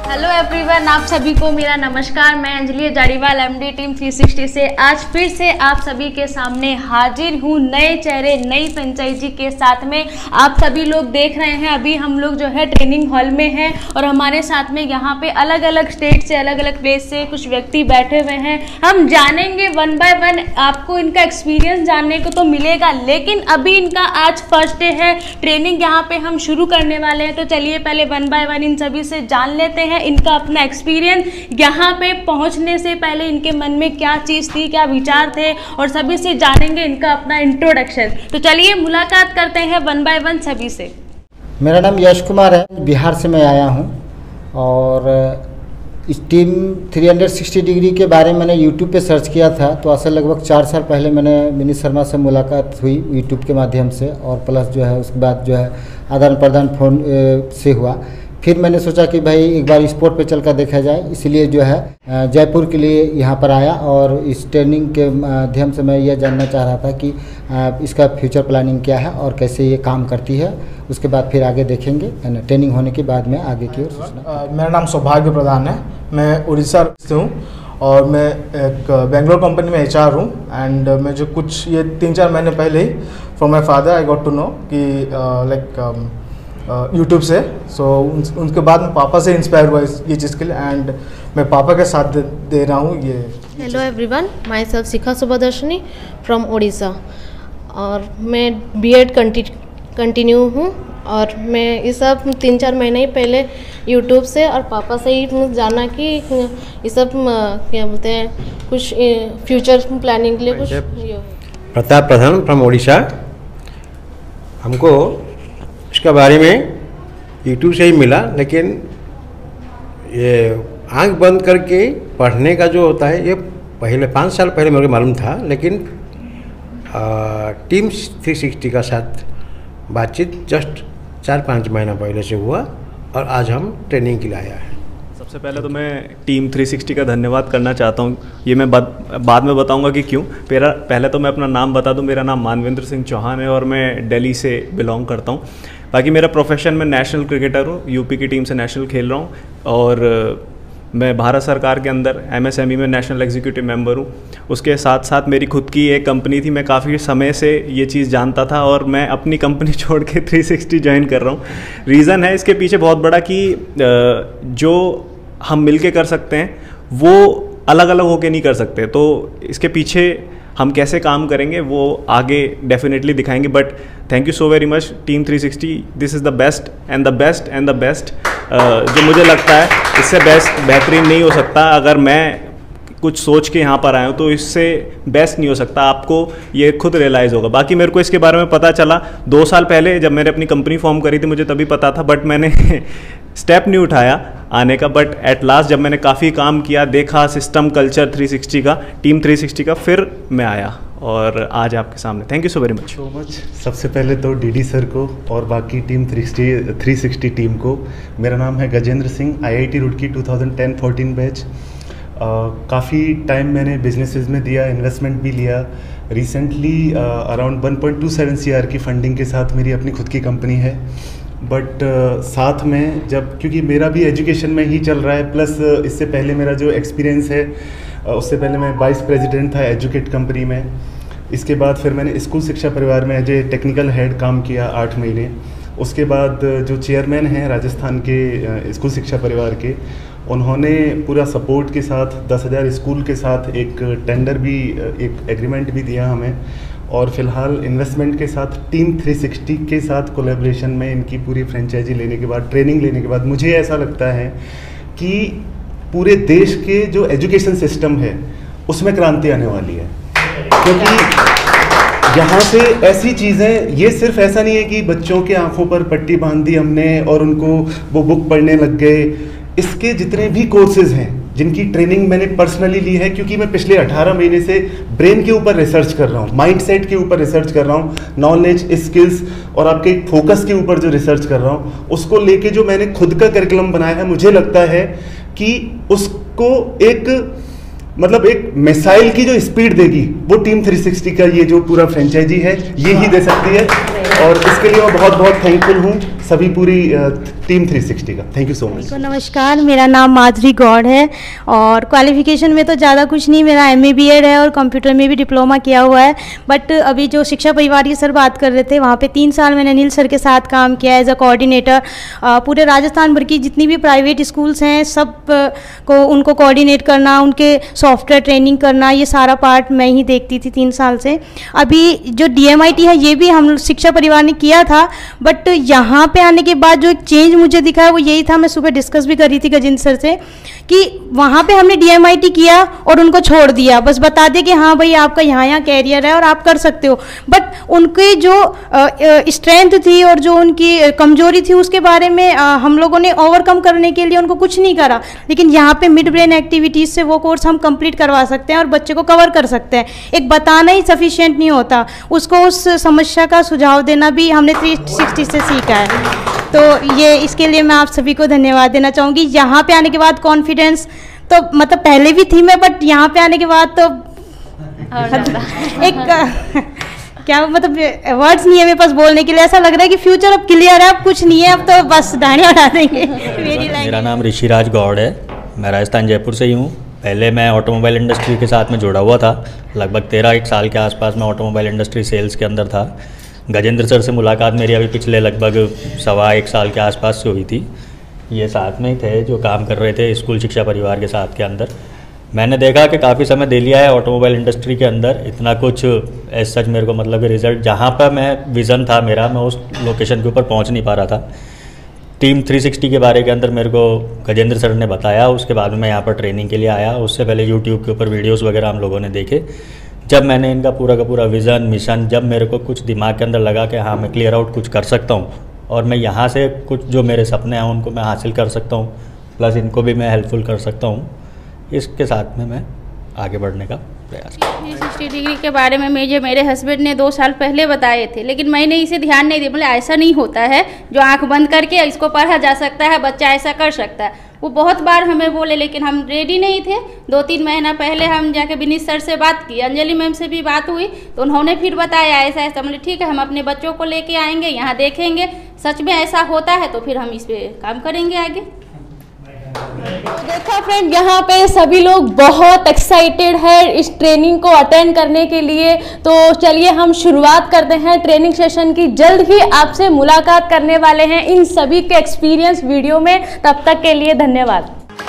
Hello everyone, आप सभी को मेरा नमस्कार। मैं अंजलि जाड़ीवाल एमडी टीम 360 से आज फिर से आप सभी के सामने हाजिर हूँ नए चेहरे नई फ्रेंचाइजी के साथ में। आप सभी लोग देख रहे हैं अभी हम लोग जो है ट्रेनिंग हॉल में हैं और हमारे साथ में यहाँ पे अलग अलग स्टेट से अलग अलग प्लेस से कुछ व्यक्ति बैठे हुए हैं। हम जानेंगे वन बाय वन, आपको इनका एक्सपीरियंस जानने को तो मिलेगा, लेकिन अभी इनका आज फर्स्ट डे है, ट्रेनिंग यहाँ पे हम शुरू करने वाले हैं। तो चलिए पहले वन बाय वन इन सभी से जान लेते हैं इनका अपना एक्सपीरियंस, यहाँ पे पहुँचने से पहले इनके मन में क्या चीज़ थी, क्या विचार थे, और सभी से जानेंगे इनका अपना इंट्रोडक्शन। तो चलिए मुलाकात करते हैं वन बाय वन सभी से। मेरा नाम यश कुमार है, बिहार से मैं आया हूँ और इस टीम 360 डिग्री के बारे में मैंने यूट्यूब पे सर्च किया था। तो ऐसे लगभग 4 साल पहले मैंने विनीत शर्मा से मुलाकात हुई यूट्यूब के माध्यम से, और प्लस जो है उसके बाद जो है आदान प्रदान फ़ोन से हुआ। फिर मैंने सोचा कि भाई एक बार स्पोर्ट पे चल कर देखा जाए, इसलिए जो है जयपुर के लिए यहाँ पर आया। और इस ट्रेनिंग के माध्यम से मैं यह जानना चाह रहा था कि इसका फ्यूचर प्लानिंग क्या है और कैसे ये काम करती है। उसके बाद फिर आगे देखेंगे, ट्रेनिंग होने के बाद में आगे की ओर सूचना। मेरा नाम सौभाग्य प्रधान है, मैं उड़ीसा से हूँ और मैं एक बेंगलोर कंपनी में HR हूँ। एंड मैं जो कुछ ये 3-4 महीने पहले ही from my father I got to know कि यूट्यूब से। सो उनके बाद मैं पापा से इंस्पायर हुआ ये चीज़ के लिए, एंड मैं पापा के साथ दे रहा हूँ ये। Hello everyone, myself Shikha Subhadarshini from Orissa, और मैं B.Ed कंटिन्यू हूँ। और मैं ये सब 3-4 महीने ही पहले यूट्यूब से और पापा से ही जाना कि ये सब क्या बोलते हैं कुछ फ्यूचर प्लानिंग के लिए कुछ। प्रताप प्रधान फ्रॉम उड़ीसा। हमको इसके बारे में यूट्यूब से ही मिला, लेकिन ये आंख बंद करके पढ़ने का जो होता है ये पहले 5 साल पहले मेरे को मालूम था, लेकिन टीम 360 का साथ बातचीत जस्ट 4-5 महीना पहले से हुआ और आज हम ट्रेनिंग के लिए आया है। सबसे पहले तो मैं टीम 360 का धन्यवाद करना चाहता हूँ। ये मैं बाद में बताऊँगा कि क्यों। पहले तो मैं अपना नाम बता दूँ, मेरा नाम मानवेंद्र सिंह चौहान है और मैं दिल्ली से बिलोंग करता हूँ। बाकी मेरा प्रोफेशन में नेशनल क्रिकेटर हूँ, यूपी की टीम से नेशनल खेल रहा हूँ, और मैं भारत सरकार के अंदर MSME में नेशनल एग्जीक्यूटिव मेंबर हूँ। उसके साथ साथ मेरी खुद की एक कंपनी थी, मैं काफ़ी समय से ये चीज़ जानता था और मैं अपनी कंपनी छोड़ के 360 ज्वाइन कर रहा हूँ। रीज़न है इसके पीछे बहुत बड़ा कि जो हम मिलके कर सकते हैं वो अलग अलग होके नहीं कर सकते, तो इसके पीछे हम कैसे काम करेंगे वो आगे डेफिनेटली दिखाएंगे। But thank you so very much team 360, this is the best and the best and the best. जो मुझे लगता है इससे बेहतरीन नहीं हो सकता। अगर मैं कुछ सोच के यहाँ पर आया हूँ तो इससे बेस्ट नहीं हो सकता, आपको ये खुद रियलाइज़ होगा। बाकी मेरे को इसके बारे में पता चला 2 साल पहले जब मैंने अपनी कंपनी फॉर्म करी थी, मुझे तभी पता था, बट मैंने स्टेप नहीं उठाया आने का। बट एट लास्ट जब मैंने काफ़ी काम किया, देखा सिस्टम कल्चर 360 का, टीम 360 का, फिर मैं आया और आज आपके सामने। Thank you so very much. सबसे पहले तो DD सर को और बाकी टीम 360 टीम को। मेरा नाम है गजेंद्र सिंह, IIT रुड़की 2010-14 बैच। काफ़ी टाइम मैंने बिजनेसेस में दिया, इन्वेस्टमेंट भी लिया। रिसेंटली अराउंड 1.27 CR की फंडिंग के साथ मेरी अपनी खुद की कंपनी है। बट साथ में जब, क्योंकि मेरा भी एजुकेशन में ही चल रहा है, प्लस इससे पहले मेरा जो एक्सपीरियंस है उससे पहले मैं वाइस प्रेसिडेंट था एजुकेट कंपनी में। इसके बाद फिर मैंने स्कूल शिक्षा परिवार में एज ए टेक्निकल हेड काम किया 8 महीने। उसके बाद जो चेयरमैन हैं राजस्थान के स्कूल शिक्षा परिवार के, उन्होंने पूरा सपोर्ट के साथ 10,000 स्कूल के साथ एक टेंडर भी, एक एग्रीमेंट भी दिया हमें। और फिलहाल इन्वेस्टमेंट के साथ टीम 360 के साथ कोलैबोरेशन में इनकी पूरी फ्रेंचाइजी लेने के बाद, ट्रेनिंग लेने के बाद, मुझे ऐसा लगता है कि पूरे देश के जो एजुकेशन सिस्टम है उसमें क्रांति आने वाली है। क्योंकि यहाँ से ऐसी चीज़ें, ये सिर्फ ऐसा नहीं है कि बच्चों के आंखों पर पट्टी बांध दी हमने और उनको वो बुक पढ़ने लग गए। इसके जितने भी कोर्सेज हैं जिनकी ट्रेनिंग मैंने पर्सनली ली है, क्योंकि मैं पिछले 18 महीने से ब्रेन के ऊपर रिसर्च कर रहा हूँ, माइंडसेट के ऊपर रिसर्च कर रहा हूँ, नॉलेज, स्किल्स और आपके फोकस के ऊपर जो रिसर्च कर रहा हूँ, उसको लेके जो मैंने खुद का करिकुलम बनाया है, मुझे लगता है कि उसको एक मतलब एक मिसाइल की जो स्पीड देगी वो टीम 360 का ये जो पूरा फ्रेंचाइजी है ये ही दे सकती है, और इसके लिए मैं बहुत बहुत थैंकफुल हूँ सभी पूरी टीम 360 का। Thank you so much. नमस्कार, मेरा नाम माधुरी गौड़ है और क्वालिफिकेशन में तो ज़्यादा कुछ नहीं, मेरा MA BEd है और कंप्यूटर में भी डिप्लोमा किया हुआ है। बट अभी जो शिक्षा परिवार की सर बात कर रहे थे, वहाँ पे 3 साल मैंने अनिल सर के साथ काम किया एज अ कोऑर्डिनेटर। पूरे राजस्थान भर की जितनी भी प्राइवेट स्कूल्स हैं सब को उनको कोऑर्डिनेट करना, उनके सॉफ्टवेयर ट्रेनिंग करना, ये सारा पार्ट मैं ही देखती थी 3 साल से। अभी जो DMIT है ये भी हम शिक्षा परिवार ने किया था, बट यहाँ पे आने के बाद जो एक चेंज मुझे दिखा है वो यही था, मैं सुबह डिस्कस भी कर रही थी गजेंद्र सर से, कि वहाँ पे हमने DMIT किया और उनको छोड़ दिया, बस बता दिया कि हाँ भाई आपका यहाँ कैरियर है और आप कर सकते हो, बट उनकी जो स्ट्रेंथ थी और जो उनकी कमजोरी थी उसके बारे में हम लोगों ने ओवरकम करने के लिए उनको कुछ नहीं करा। लेकिन यहाँ पे मिड ब्रेन एक्टिविटीज़ से वो कोर्स हम कंप्लीट करवा सकते हैं और बच्चे को कवर कर सकते हैं। एक बताना ही सफिशिएंट नहीं होता, उसको उस समस्या का सुझाव देना भी हमने 360 से सीखा है। तो ये इसके लिए मैं आप सभी को धन्यवाद देना चाहूँगी। यहाँ पे आने के बाद कॉन्फिडेंस तो मतलब पहले भी थी मैं, बट यहाँ पे आने के बाद तो एक क्या मतलब वर्ड्स नहीं है मेरे पास बोलने के लिए, ऐसा लग रहा है कि फ्यूचर अब क्लियर है, अब कुछ नहीं है, अब तो बस डांडिया उड़ा देंगे। मेरा नाम ऋषिराज गौड़ है, मैं राजस्थान जयपुर से ही हूँ। पहले मैं ऑटोमोबाइल इंडस्ट्री के साथ में जुड़ा हुआ था, लगभग 13 साल के आसपास मैं ऑटोमोबाइल इंडस्ट्री सेल्स के अंदर था। गजेंद्र सर से मुलाकात मेरी अभी पिछले लगभग 1.25 साल के आसपास से हुई थी। ये साथ में ही थे जो काम कर रहे थे स्कूल शिक्षा परिवार के साथ के अंदर। मैंने देखा कि काफ़ी समय दे लिया है ऑटोमोबाइल इंडस्ट्री के अंदर, इतना कुछ एज सच मेरे को मतलब रिजल्ट जहाँ पर मैं विज़न था मेरा, मैं उस लोकेशन के ऊपर पहुँच नहीं पा रहा था। टीम 360 के बारे के अंदर मेरे को गजेंद्र सर ने बताया, उसके बाद में मैं यहाँ पर ट्रेनिंग के लिए आया। उससे पहले यूट्यूब के ऊपर वीडियोस वगैरह हम लोगों ने देखे। जब मैंने इनका पूरा का पूरा विज़न मिशन, जब मेरे को कुछ दिमाग के अंदर लगा कि हाँ मैं क्लियर आउट कुछ कर सकता हूँ और मैं यहाँ से कुछ जो मेरे सपने हैं उनको मैं हासिल कर सकता हूँ, प्लस इनको भी मैं हेल्पफुल कर सकता हूँ, इसके साथ में मैं आगे बढ़ने का प्रयास किया। 360 डिग्री के बारे में मुझे मेरे हस्बैंड ने 2 साल पहले बताए थे, लेकिन मैंने इसे ध्यान नहीं दिया। बोले ऐसा नहीं होता है, जो आंख बंद करके इसको पढ़ा जा सकता है, बच्चा ऐसा कर सकता है। वो बहुत बार हमें बोले, लेकिन हम रेडी नहीं थे। 2-3 महीना पहले हम जाके विनीत सर से बात की, अंजलि मैम से भी बात हुई, तो उन्होंने फिर बताया ऐसा ऐसा। बोले ठीक है, हम अपने बच्चों को लेके आएंगे, यहाँ देखेंगे, सच में ऐसा होता है तो फिर हम इस पर काम करेंगे आगे। तो देखा फ्रेंड, यहाँ पे सभी लोग बहुत एक्साइटेड है इस ट्रेनिंग को अटेंड करने के लिए। तो चलिए हम शुरुआत करते हैं ट्रेनिंग सेशन की। जल्द ही आपसे मुलाकात करने वाले हैं इन सभी के एक्सपीरियंस वीडियो में। तब तक के लिए धन्यवाद।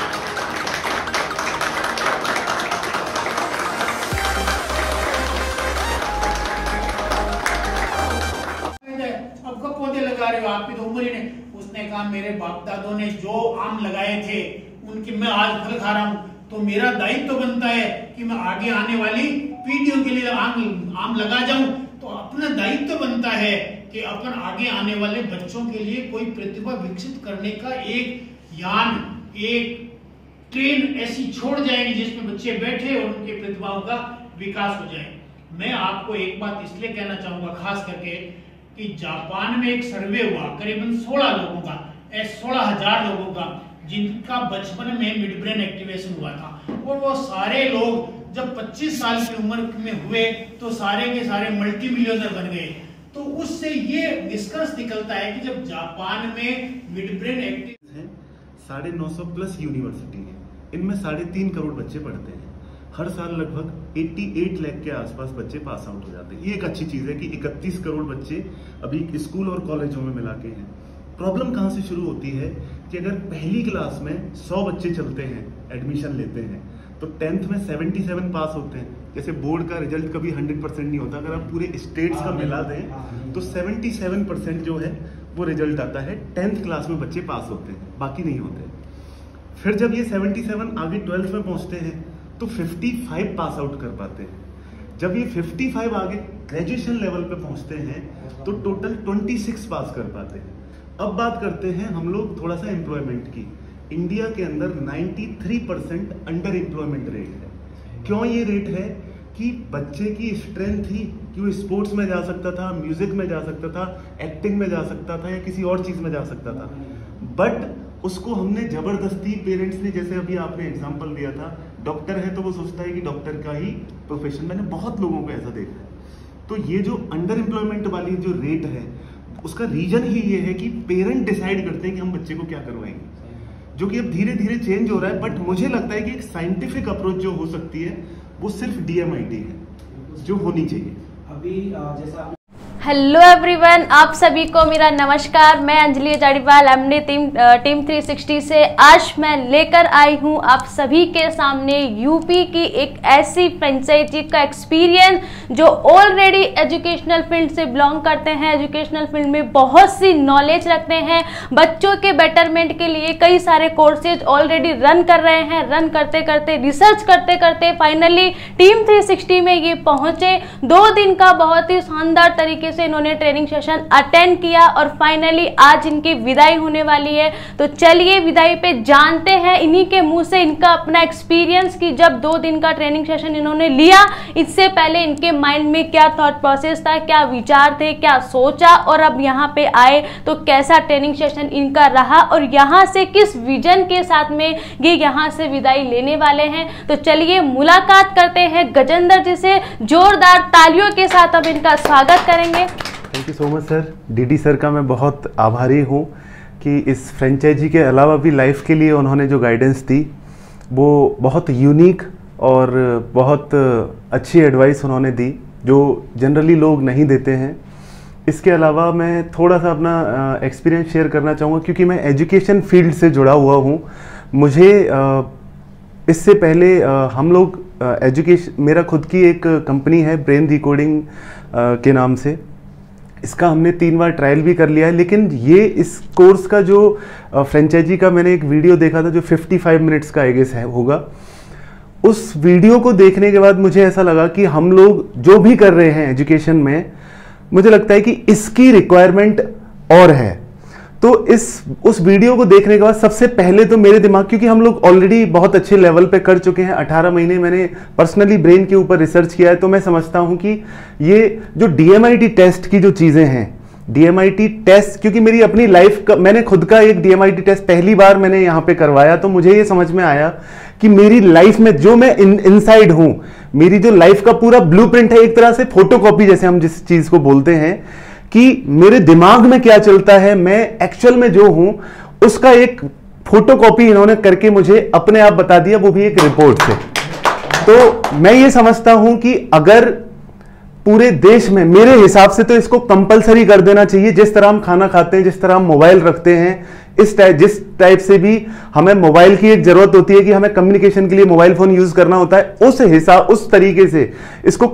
अब पौधे लगा रहे हो, आपकी तो उम्र ही नहीं। उसने कहा मेरे बाप दादों ने जो आम लगाए थे उनकी मैं आज फल खा रहा हूँ, तो मेरा दायित्व तो बनता है कि मैं आगे आने वाली पीढ़ियों के लिए आम लगा जाऊं। तो अपना दायित्व तो बनता है कि अपन आगे आने वाले बच्चों के लिए कोई प्रतिभा विकसित करने का एक यान, एक ट्रेन ऐसी छोड़ जाएंगे जिसमें बच्चे बैठे और उनके प्रतिभाओं का विकास हो जाए। मैं आपको एक बात इसलिए कहना चाहूंगा खास करके कि जापान में एक सर्वे हुआ करीबन 16 लोगों का, 16,000 लोगों का, जिनका बचपन में मिड ब्रेन एक्टिवेशन हुआ था। और वो सारे लोग जब 25 साल की उम्र में हुए तो सारे के सारे मल्टी मिलियनर बन गए। तो उससे ये निष्कर्ष निकलता है कि जब जापान में मिड ब्रेन एक्टिव है, 950 प्लस यूनिवर्सिटी है, इनमें 3.5 करोड़ बच्चे पढ़ते हैं। हर साल लगभग 88 लाख के आसपास बच्चे पास आउट हो जाते हैं। ये एक अच्छी चीज है कि 31 करोड़ बच्चे अभी स्कूल और कॉलेजों में मिला के हैं। प्रॉब्लम कहाँ से शुरू होती है कि अगर पहली क्लास में 100 बच्चे चलते हैं, एडमिशन लेते हैं, तो 10th में 77 पास होते हैं। जैसे बोर्ड का रिजल्ट कभी 100% नहीं होता, अगर आप पूरे स्टेट्स का मिला दें तो 77% जो है वो रिजल्ट आता है। 10th क्लास में बच्चे पास होते हैं, बाकी नहीं होते। फिर जब ये 77 आगे 12th में पहुंचते हैं तो 55 पास आउट कर पाते हैं। जब ये 55 आगे ग्रेजुएशन लेवल पे पहुंचते हैं तो टोटल 26 पास कर पाते हैं। अब बात करते हैं हम लोग थोड़ा सा एम्प्लॉयमेंट की। इंडिया के अंदर 93% अंडर एम्प्लॉयमेंट रेट है। क्यों ये रेट है कि बच्चे की स्ट्रेंथ थी कि वो स्पोर्ट्स में जा सकता था, म्यूजिक में जा सकता था, एक्टिंग में जा सकता था या किसी और चीज में जा सकता था, बट उसको हमने जबरदस्ती, पेरेंट्स ने, जैसे अभी आपने एग्जांपल दिया था डॉक्टर है तो वो सोचता है कि डॉक्टर का ही प्रोफेशन, मैंने बहुत लोगों को ऐसा देखा है। तो ये जो अंडर एम्प्लॉयमेंट वाली जो रेट है उसका रीजन ही ये है कि पेरेंट डिसाइड करते हैं कि हम बच्चे को क्या करवाएंगे, जो कि अब धीरे धीरे चेंज हो रहा है। बट मुझे लगता है कि एक साइंटिफिक अप्रोच जो हो सकती है वो सिर्फ DMIT है जो होनी चाहिए। अभी जैसा हेलो एवरीवन, आप सभी को मेरा नमस्कार। मैं अंजलि जाड़ीवाल MD टीम 360 से आज मैं लेकर आई हूं आप सभी के सामने यूपी की एक ऐसी फ्रेंचाइजी का एक्सपीरियंस जो ऑलरेडी एजुकेशनल फील्ड से बिलोंग करते हैं, एजुकेशनल फील्ड में बहुत सी नॉलेज रखते हैं, बच्चों के बेटरमेंट के लिए कई सारे कोर्सेज ऑलरेडी रन कर रहे हैं। रन करते करते, रिसर्च करते करते फाइनली टीम 360 में ये पहुंचे। 2 दिन का बहुत ही शानदार तरीके से इन्होंने ट्रेनिंग सेशन अटेंड किया और फाइनली आज इनकी विदाई होने वाली है। तो चलिए विदाई पे जानते हैं इन्हीं के मुंह से इनका अपना एक्सपीरियंस कि जब 2 दिन का ट्रेनिंग सेशन इन्होंने लिया, इससे पहले इनके माइंड में क्या थॉट प्रोसेस था, क्या विचार थे, क्या सोचा, और अब यहाँ पे आए तो कैसा ट्रेनिंग सेशन इनका रहा और यहाँ से किस विजन के साथ में ये यहाँ से विदाई लेने वाले हैं। तो चलिए मुलाकात करते हैं गजेंद्र जी से। जोरदार तालियों के साथ अब इनका स्वागत करेंगे। Thank you so much sir. DD sir का मैं बहुत आभारी हूँ कि इस फ्रेंचाइजी के अलावा भी लाइफ के लिए उन्होंने जो गाइडेंस दी वो बहुत यूनिक और बहुत अच्छी एडवाइस उन्होंने दी जो जनरली लोग नहीं देते हैं। इसके अलावा मैं थोड़ा सा अपना एक्सपीरियंस शेयर करना चाहूँगा क्योंकि मैं एजुकेशन फील्ड से जुड़ा हुआ हूँ। मुझे इससे पहले हम लोग मेरा खुद की एक कंपनी है ब्रेन डिकोडिंग के नाम से। इसका हमने 3 बार ट्रायल भी कर लिया है, लेकिन ये इस कोर्स का जो फ्रेंचाइजी का मैंने एक वीडियो देखा था जो 55 मिनट्स का आई गेस है होगा। उस वीडियो को देखने के बाद मुझे ऐसा लगा कि हम लोग जो भी कर रहे हैं एजुकेशन में, मुझे लगता है कि इसकी रिक्वायरमेंट और है। तो उस वीडियो को देखने के बाद सबसे पहले तो मेरे दिमाग, क्योंकि हम लोग ऑलरेडी बहुत अच्छे लेवल पे कर चुके हैं, 18 महीने मैंने पर्सनली ब्रेन के ऊपर रिसर्च किया है, तो मैं समझता हूं कि ये जो DMIT टेस्ट की जो चीज़ें हैं, DMIT टेस्ट, क्योंकि मेरी अपनी लाइफ का, मैंने खुद का एक DMIT टेस्ट पहली बार मैंने यहाँ पे करवाया, तो मुझे ये समझ में आया कि मेरी लाइफ में जो मैं इनसाइड हूँ, मेरी जो लाइफ का पूरा ब्लूप्रिंट है, एक तरह से फोटोकॉपी जैसे हम जिस चीज़ को बोलते हैं कि मेरे दिमाग में क्या चलता है, मैं एक्चुअल में जो हूं उसका एक फोटोकॉपी इन्होंने करके मुझे अपने आप बता दिया, वो भी एक रिपोर्ट से। तो मैं ये समझता हूं कि अगर पूरे देश में, मेरे हिसाब से तो इसको कंपलसरी कर देना चाहिए। जिस तरह हम खाना खाते हैं, जिस तरह हम मोबाइल रखते हैं, जिस टाइप से भी हमें मोबाइल की एक जरूरत होती है कि हमें कम्युनिकेशन के लिए मोबाइल फोन यूज करना होता है, उस तरीके से इसको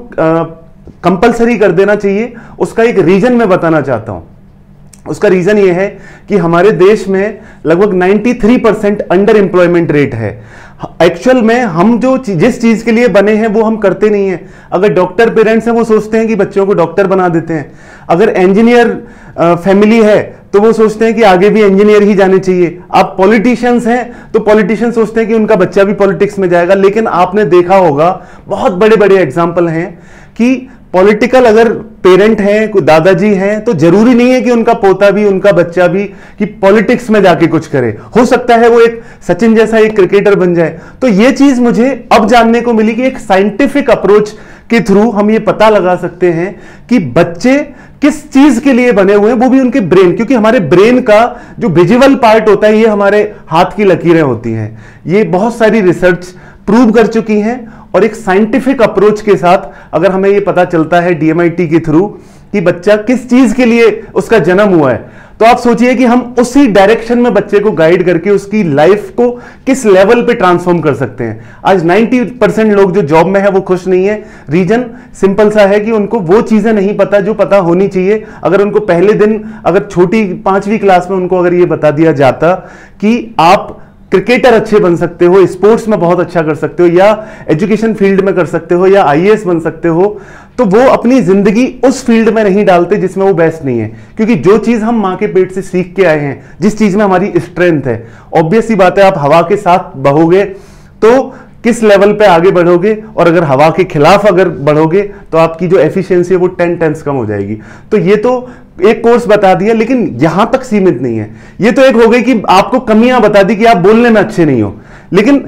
कंपलसरी कर देना चाहिए। उसका एक रीजन मैं बताना चाहता हूं। उसका रीजन ये है कि हमारे देश में लगभग 93% अंडर एम्प्लॉयमेंट रेट है। एक्चुअल में हम जिस चीज के लिए बने हैं वो हम करते नहीं हैं। अगर डॉक्टर पेरेंट्स हैं वो सोचते हैं कि बच्चों को डॉक्टर बना देते हैं। अगर इंजीनियर फैमिली है तो वो सोचते हैं कि आगे भी इंजीनियर ही जाने चाहिए। आप पॉलिटिशियंस हैं तो पॉलिटिशियंस सोचते हैं कि उनका बच्चा भी पॉलिटिक्स में जाएगा। लेकिन आपने देखा होगा बहुत बड़े बड़े एग्जाम्पल हैं कि पॉलिटिकल अगर पेरेंट हैं, कोई दादाजी हैं, तो जरूरी नहीं है कि उनका पोता भी, उनका बच्चा भी कि पॉलिटिक्स में जाके कुछ करे। हो सकता है वो एक सचिन जैसा एक क्रिकेटर बन जाए। तो ये चीज मुझे अब जानने को मिली कि एक साइंटिफिक अप्रोच के थ्रू हम ये पता लगा सकते हैं कि बच्चे किस चीज के लिए बने हुए हैं, वो भी उनके ब्रेन, क्योंकि हमारे ब्रेन का जो विजुअल पार्ट होता है ये हमारे हाथ की लकीरें होती हैं। ये बहुत सारी रिसर्च प्रूव कर चुकी हैं और एक साइंटिफिक अप्रोच के साथ अगर हमें ये पता चलता है DMIT के थ्रू कि बच्चा किस चीज के लिए उसका जन्म हुआ है, तो आप सोचिए कि हम उसी डायरेक्शन में बच्चे को गाइड करके उसकी लाइफ को किस लेवल पे ट्रांसफॉर्म कर सकते हैं। आज 90% लोग जो जॉब में है वो खुश नहीं है। रीजन सिंपल सा है कि उनको वो चीजें नहीं पता जो पता होनी चाहिए। अगर उनको पहले दिन, अगर छोटी 5वीं क्लास में उनको अगर ये बता दिया जाता कि आप क्रिकेटर अच्छे बन सकते हो, स्पोर्ट्स में बहुत अच्छा कर सकते हो, या एजुकेशन फील्ड में कर सकते हो, या IAS बन सकते हो, तो वो अपनी जिंदगी उस फील्ड में नहीं डालते जिसमें वो बेस्ट नहीं है। क्योंकि जो चीज हम माँ के पेट से सीख के आए हैं, जिस चीज में हमारी स्ट्रेंथ है, ऑब्वियस सी बात है आप हवा के साथ बहोगे तो किस लेवल पे आगे बढ़ोगे, और अगर हवा के खिलाफ अगर बढ़ोगे तो आपकी जो एफिशिएंसी है वो 10 टाइम्स कम हो जाएगी। तो ये तो एक कोर्स बता दिया, लेकिन यहां तक सीमित नहीं है। ये तो एक हो गई कि आपको कमियां बता दी कि आप बोलने में अच्छे नहीं हो, लेकिन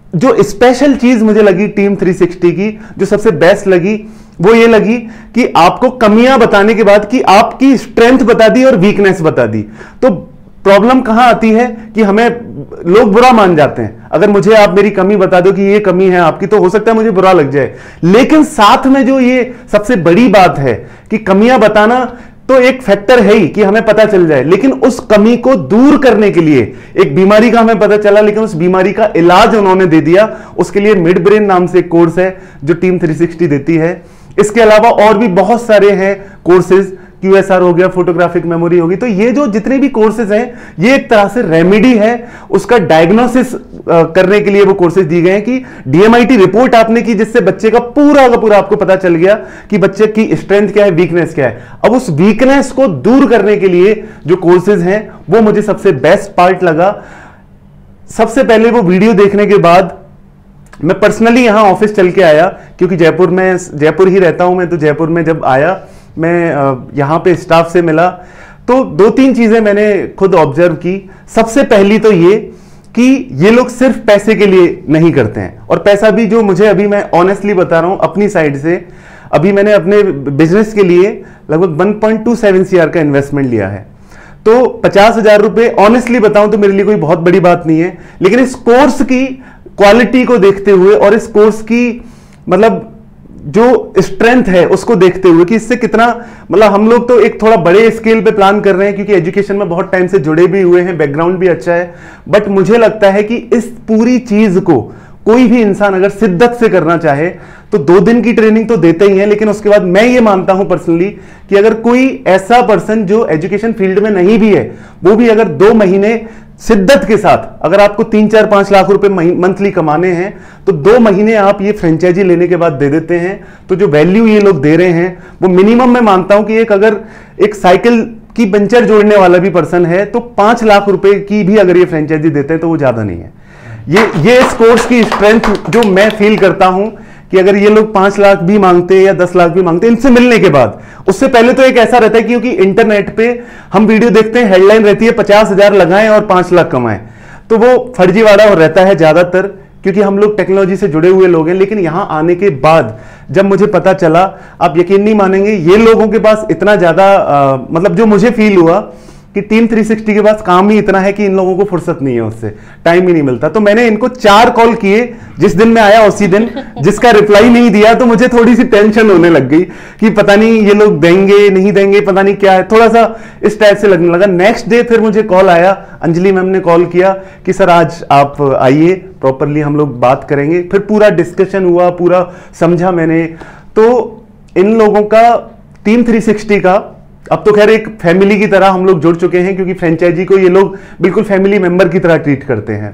जो स्पेशल चीज मुझे लगी टीम 360 की, जो सबसे बेस्ट लगी, वो ये लगी कि आपको कमियां बताने के बाद कि आपकी स्ट्रेंथ बता दी और वीकनेस बता दी। तो प्रॉब्लम कहां आती है कि हमें लोग बुरा मान जाते हैं। अगर मुझे आप मेरी कमी बता दो कि ये कमी है आपकी, तो हो सकता है मुझे बुरा लग जाए, लेकिन साथ में जो ये सबसे बड़ी बात है कि कमियां बताना तो एक फैक्टर है ही कि हमें पता चल जाए, लेकिन उस कमी को दूर करने के लिए, एक बीमारी का हमें पता चला लेकिन उस बीमारी का इलाज उन्होंने दे दिया, उसके लिए मिड ब्रेन नाम से एक कोर्स है जो टीम 360 देती है। इसके अलावा और भी बहुत सारे हैं कोर्सेज, QSR हो गया, फोटोग्राफिक मेमोरी होगी। तो ये जो जितने भी कोर्सेज हैं, ये एक तरह से रेमेडी है, उसका डायग्नोसिस करने के लिए वो कोर्सेज दी गए हैं कि DMIT रिपोर्ट आपने की, जिससे बच्चे का पूरा आपको पता चल गया कि बच्चे की स्ट्रेंथ क्या है, वीकनेस क्या है। अब उस वीकनेस को दूर करने के लिए जो कोर्सेज हैं, वो मुझे सबसे बेस्ट पार्ट लगा। सबसे पहले वो वीडियो देखने के बाद मैं पर्सनली यहां ऑफिस चल के आया, क्योंकि जयपुर ही रहता हूं मैं, तो जयपुर में जब आया मैं यहां पे स्टाफ से मिला, तो 2-3 चीजें मैंने खुद ऑब्जर्व की। सबसे पहली तो ये कि ये लोग सिर्फ पैसे के लिए नहीं करते हैं, और पैसा भी जो मुझे, अभी मैं ऑनेस्टली बता रहा हूं अपनी साइड से, अभी मैंने अपने बिजनेस के लिए लगभग 1.27 CR का इन्वेस्टमेंट लिया है। तो 50,000 रुपए ऑनेस्टली बताऊं तो मेरे लिए कोई बहुत बड़ी बात नहीं है, लेकिन इस कोर्स की क्वालिटी को देखते हुए और इस कोर्स की मतलब जो स्ट्रेंथ है उसको देखते हुए कि इससे कितना, मतलब हम लोग तो एक थोड़ा बड़े स्केल पे प्लान कर रहे हैं, क्योंकि एजुकेशन में बहुत टाइम से जुड़े भी हुए हैं, बैकग्राउंड भी अच्छा है, बट मुझे लगता है कि इस पूरी चीज को कोई भी इंसान अगर शिद्दत से करना चाहे तो 2 दिन की ट्रेनिंग तो देते ही है, लेकिन उसके बाद मैं ये मानता हूं पर्सनली कि अगर कोई ऐसा पर्सन जो एजुकेशन फील्ड में नहीं भी है, वो भी अगर 2 महीने शिद्दत के साथ, अगर आपको 3-4-5 लाख रुपए मंथली कमाने हैं, तो 2 महीने आप ये फ्रेंचाइजी लेने के बाद दे देते हैं, तो जो वैल्यू ये लोग दे रहे हैं वो मिनिमम मैं मानता हूं कि अगर एक साइकिल की पंचर जोड़ने वाला भी पर्सन है तो 5 लाख रुपए की भी अगर ये फ्रेंचाइजी देते हैं तो वो ज्यादा नहीं है। ये इस कोर्स की स्ट्रेंथ जो मैं फील करता हूं कि अगर ये लोग 5 लाख भी मांगते हैं या 10 लाख भी मांगते हैं इनसे मिलने के बाद, उससे पहले तो एक ऐसा रहता है क्योंकि इंटरनेट पे हम वीडियो देखते हैं, हेडलाइन रहती है 50,000 लगाएं और 5 लाख कमाएं, तो वो फर्जीवाड़ा रहता है ज्यादातर, क्योंकि हम लोग टेक्नोलॉजी से जुड़े हुए लोग हैं। लेकिन यहां आने के बाद जब मुझे पता चला, आप यकीन नहीं मानेंगे, ये लोगों के पास इतना ज्यादा मतलब जो मुझे फील हुआ कि टीम 360 के पास काम ही इतना है कि इन लोगों को फुर्सत नहीं है, उससे टाइम ही नहीं मिलता। तो मैंने इनको 4 कॉल किए जिस दिन मैं आया उसी दिन, जिसका रिप्लाई नहीं दिया, तो मुझे थोड़ी सी टेंशन होने लग गई कि पता नहीं ये लोग देंगे नहीं देंगे, पता नहीं क्या है, थोड़ा सा इस टाइप से लगने लगा। नेक्स्ट डे फिर मुझे कॉल आया, अंजलि मैम ने कॉल किया कि सर आज आप आइए, प्रॉपरली हम लोग बात करेंगे। फिर पूरा डिस्कशन हुआ, पूरा समझा मैंने। तो इन लोगों का टीम 360 का अब तो खैर एक फैमिली की तरह हम लोग जुड़ चुके हैं, क्योंकि फ्रेंचाइजी को ये लोग बिल्कुल फैमिली मेंबर की तरह ट्रीट करते हैं।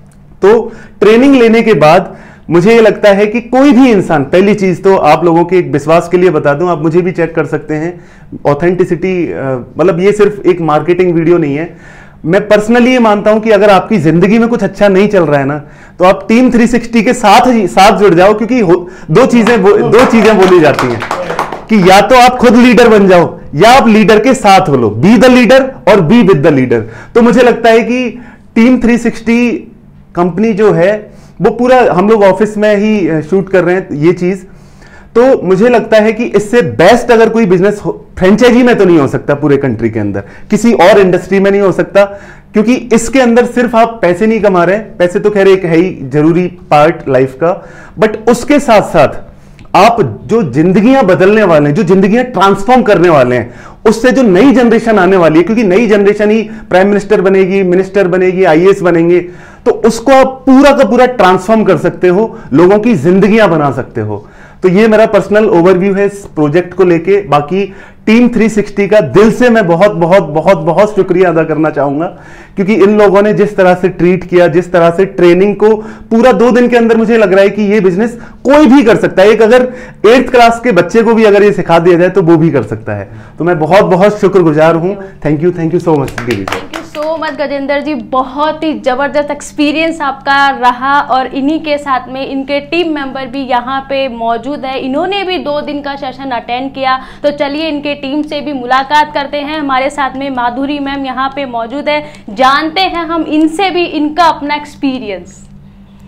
तो ट्रेनिंग लेने के बाद मुझे ये लगता है कि कोई भी इंसान, पहली चीज तो आप लोगों के एक विश्वास के लिए बता दूं, आप मुझे भी चेक कर सकते हैं, ऑथेंटिसिटी, मतलब ये सिर्फ एक मार्केटिंग वीडियो नहीं है। मैं पर्सनली ये मानता हूं कि अगर आपकी जिंदगी में कुछ अच्छा नहीं चल रहा है ना, तो आप टीम 360 के साथ जुड़ जाओ, क्योंकि 2 चीजें बोली जाती हैं कि या तो आप खुद लीडर बन जाओ या आप लीडर के साथ हो लो, बी द लीडर और बी विद द लीडर। तो मुझे लगता है कि टीम 360 कंपनी जो है वो पूरा, हम लोग ऑफिस में ही शूट कर रहे हैं ये चीज, तो मुझे लगता है कि इससे बेस्ट अगर कोई बिजनेस फ्रेंचाइजी में तो नहीं हो सकता पूरे कंट्री के अंदर, किसी और इंडस्ट्री में नहीं हो सकता, क्योंकि इसके अंदर सिर्फ आप पैसे नहीं कमा रहे, पैसे तो खैर एक है ही जरूरी पार्ट लाइफ का, बट उसके साथ साथ आप जो जिंदगियां बदलने वाले हैं, जो जिंदगियां ट्रांसफॉर्म करने वाले हैं, उससे जो नई जनरेशन आने वाली है, क्योंकि नई जनरेशन ही प्राइम मिनिस्टर बनेगी, मिनिस्टर बनेगी, IAS बनेंगे, तो उसको आप पूरा का पूरा ट्रांसफॉर्म कर सकते हो, लोगों की जिंदगियां बना सकते हो। तो ये मेरा पर्सनल ओवरव्यू है इस प्रोजेक्ट को लेके। बाकी टीम 360 का दिल से मैं बहुत बहुत बहुत बहुत शुक्रिया अदा करना चाहूंगा, क्योंकि इन लोगों ने जिस तरह से ट्रीट किया, जिस तरह से ट्रेनिंग को पूरा 2 दिन के अंदर, मुझे लग रहा है कि ये बिजनेस कोई भी कर सकता है, एक अगर 8th क्लास के बच्चे को भी अगर ये सिखा दिया जाए तो वो भी कर सकता है। तो मैं बहुत बहुत शुक्रगुजार हूं। Thank you so much. So much Gajendra ji, बहुत ही ज़बरदस्त एक्सपीरियंस आपका रहा, और इन्हीं के साथ में इनके टीम मेंबर भी यहाँ पे मौजूद है, इन्होंने भी 2 दिन का सेशन अटेंड किया। तो चलिए इनके टीम से भी मुलाकात करते हैं। हमारे साथ में माधुरी मैम यहाँ पे मौजूद है, जानते हैं हम इनसे भी इनका अपना एक्सपीरियंस।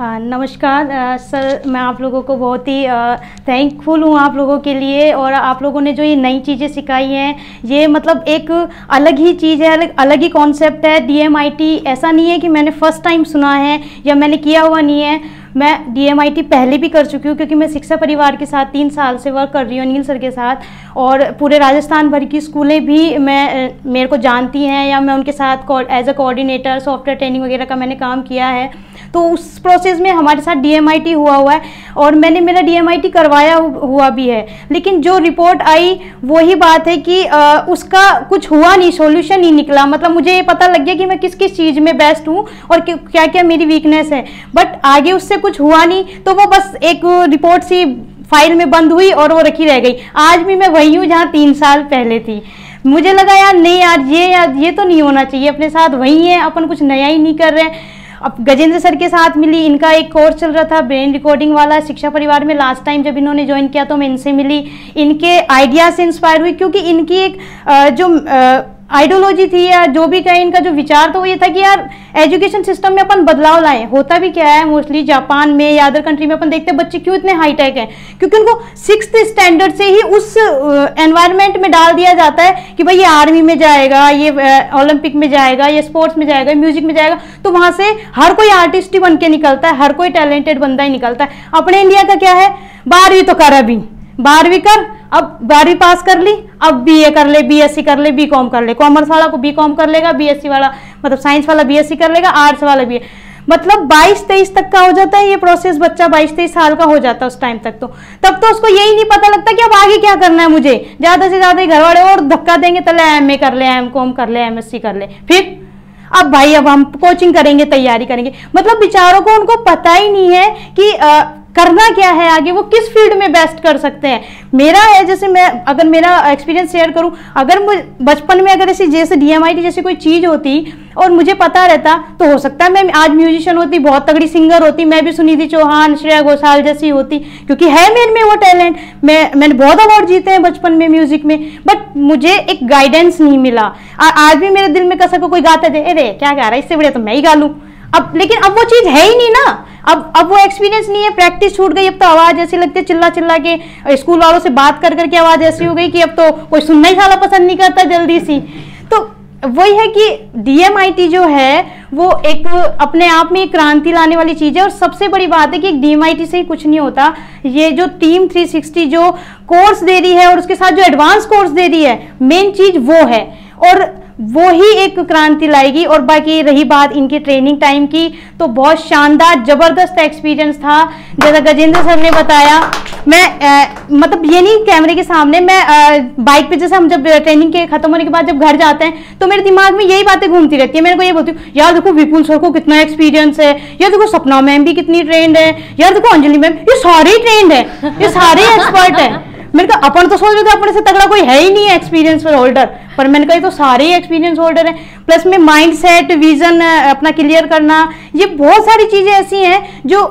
नमस्कार सर, मैं आप लोगों को बहुत ही थैंकफुल हूँ आप लोगों के लिए, और आप लोगों ने जो ये नई चीज़ें सिखाई हैं, ये मतलब एक अलग ही चीज़ है, अलग ही कॉन्सेप्ट है। DMIT ऐसा नहीं है कि मैंने फर्स्ट टाइम सुना है या मैंने किया हुआ नहीं है। मैं DMIT पहले भी कर चुकी हूँ, क्योंकि मैं शिक्षा परिवार के साथ 3 साल से वर्क कर रही हूँ अनिल सर के साथ, और पूरे राजस्थान भर की स्कूलें भी मेरे को जानती हैं, या मैं उनके साथ as a coordinator software training वगैरह का मैंने काम किया है। तो उस प्रोसेस में हमारे साथ DMIT हुआ है, और मैंने मेरा DMIT करवाया हुआ भी है। लेकिन जो रिपोर्ट आई वही बात है कि उसका कुछ हुआ नहीं, सॉल्यूशन नहीं निकला। मतलब मुझे ये पता लग गया कि मैं किस किस चीज़ में बेस्ट हूँ और क्या क्या मेरी वीकनेस है, बट आगे उससे कुछ हुआ नहीं। तो वो बस एक रिपोर्ट सी फाइल में बंद हुई और वो रखी रह गई। आज भी मैं वही हूँ जहाँ 3 साल पहले थी। मुझे लगा यार नहीं यार ये तो नहीं होना चाहिए, अपने साथ वही है, अपन कुछ नया ही नहीं कर रहे हैं। अब गजेंद्र सर के साथ मिली, इनका एक कोर्स चल रहा था ब्रेन रिकॉर्डिंग वाला शिक्षा परिवार में। लास्ट टाइम जब इन्होंने ज्वाइन किया तो मैं इनसे मिली, इनके आइडिया से इंस्पायर हुई, क्योंकि इनकी एक जो आइडियोलॉजी थी या जो भी कहें, इनका जो विचार था वो ये था कि यार एजुकेशन सिस्टम में अपन बदलाव लाएं। होता भी क्या है, मोस्टली जापान में या अदर कंट्री में अपन देखते हैं बच्चे क्यों इतने हाईटेक हैं, क्योंकि उनको 6th स्टैंडर्ड से ही उस एनवायरनमेंट में डाल दिया जाता है कि भाई ये आर्मी में जाएगा, ये ओलंपिक में जाएगा, ये स्पोर्ट्स में जाएगा, म्यूजिक में जाएगा, तो वहां से हर कोई आर्टिस्ट ही बन के निकलता है, हर कोई टैलेंटेड बंदा ही निकलता है। अपने इंडिया का क्या है, 12वीं तो कर, अभी 12वीं कर, अब 12वीं पास कर ली, अब BA कर ले, BSc कर ले, BCom कर ले, कॉमर्स वाला को BCom कर लेगा, BSc वाला मतलब साइंस वाला BSc कर लेगा, आर्ट्स वाला BA, मतलब 22-23 तक का हो जाता है ये प्रोसेस। बच्चा 22-23 साल का हो जाता है उस टाइम तक। तो तब तो उसको यही नहीं पता लगता कि अब आगे क्या करना है मुझे। ज्यादा से ज्यादा घर वाले और धक्का देंगे, तले MA कर ले, MCom कर ले, MSc कर ले, फिर अब भाई अब हम कोचिंग करेंगे, तैयारी करेंगे। मतलब बेचारों को उनको पता ही नहीं है कि करना क्या है आगे, वो किस फील्ड में बेस्ट कर सकते हैं। मेरा है, जैसे मैं अगर मेरा एक्सपीरियंस शेयर करूं, अगर बचपन में अगर ऐसी जैसे DMIT जैसी कोई चीज़ होती और मुझे पता रहता, तो हो सकता है मैं आज म्यूजिशियन होती, बहुत तगड़ी सिंगर होती, मैं भी सुनिधि चौहान, श्रेया घोषाल जैसी होती, क्योंकि है मेरे में वो टैलेंट। मैंने बहुत अवार्ड जीते हैं बचपन में म्यूजिक में, बट मुझे एक गाइडेंस नहीं मिला। आज भी मेरे दिल में कसर को कोई गाता है, अरे क्या गा रहा है, इससे बढ़िया तो मैं ही गा लूँ। अब लेकिन अब वो चीज है ही नहीं ना, अब वो एक्सपीरियंस नहीं है, प्रैक्टिस छूट गई। अब तो आवाज ऐसी लगती है, चिल्ला चिल्ला के स्कूल वालों से बात कर करके आवाज ऐसी हो गई कि अब तो कोई सुनना ही साला पसंद नहीं करता जल्दी सी। तो वही है कि DMIT जो है वो एक अपने आप में एक क्रांति लाने वाली चीज है। और सबसे बड़ी बात है कि एक DMIT से ही कुछ नहीं होता, ये जो टीम 360 जो कोर्स दे रही है और उसके साथ जो एडवांस कोर्स दे रही है, मेन चीज वो है, और वो ही एक क्रांति लाएगी। और बाकी रही बात इनकी ट्रेनिंग टाइम की, तो बहुत शानदार जबरदस्त एक्सपीरियंस था। जैसा गजेंद्र सर ने बताया, मैं मतलब ये नहीं कैमरे के सामने, मैं बाइक पे जैसे हम जब ट्रेनिंग के खत्म होने के बाद जब घर जाते हैं तो मेरे दिमाग में यही बातें घूमती रहती है। मेरे को ये बोलती हूँ, यार देखो विपुल सर को कितना एक्सपीरियंस है, यार देखो सपना मैम भी कितनी ट्रेंड है, यार देखो अंजलि मैम, ये सारे ट्रेंड है, ये सारे एक्सपर्ट है। मैंने कहा अपन तो सोच रहे थे अपने से तगड़ा कोई है ही नहीं है एक्सपीरियंस होल्डर, पर मैंने कहा तो सारे ही एक्सपीरियंस होल्डर हैं। प्लस में माइंड सेट, विजन अपना क्लियर करना, ये बहुत सारी चीजें ऐसी हैं जो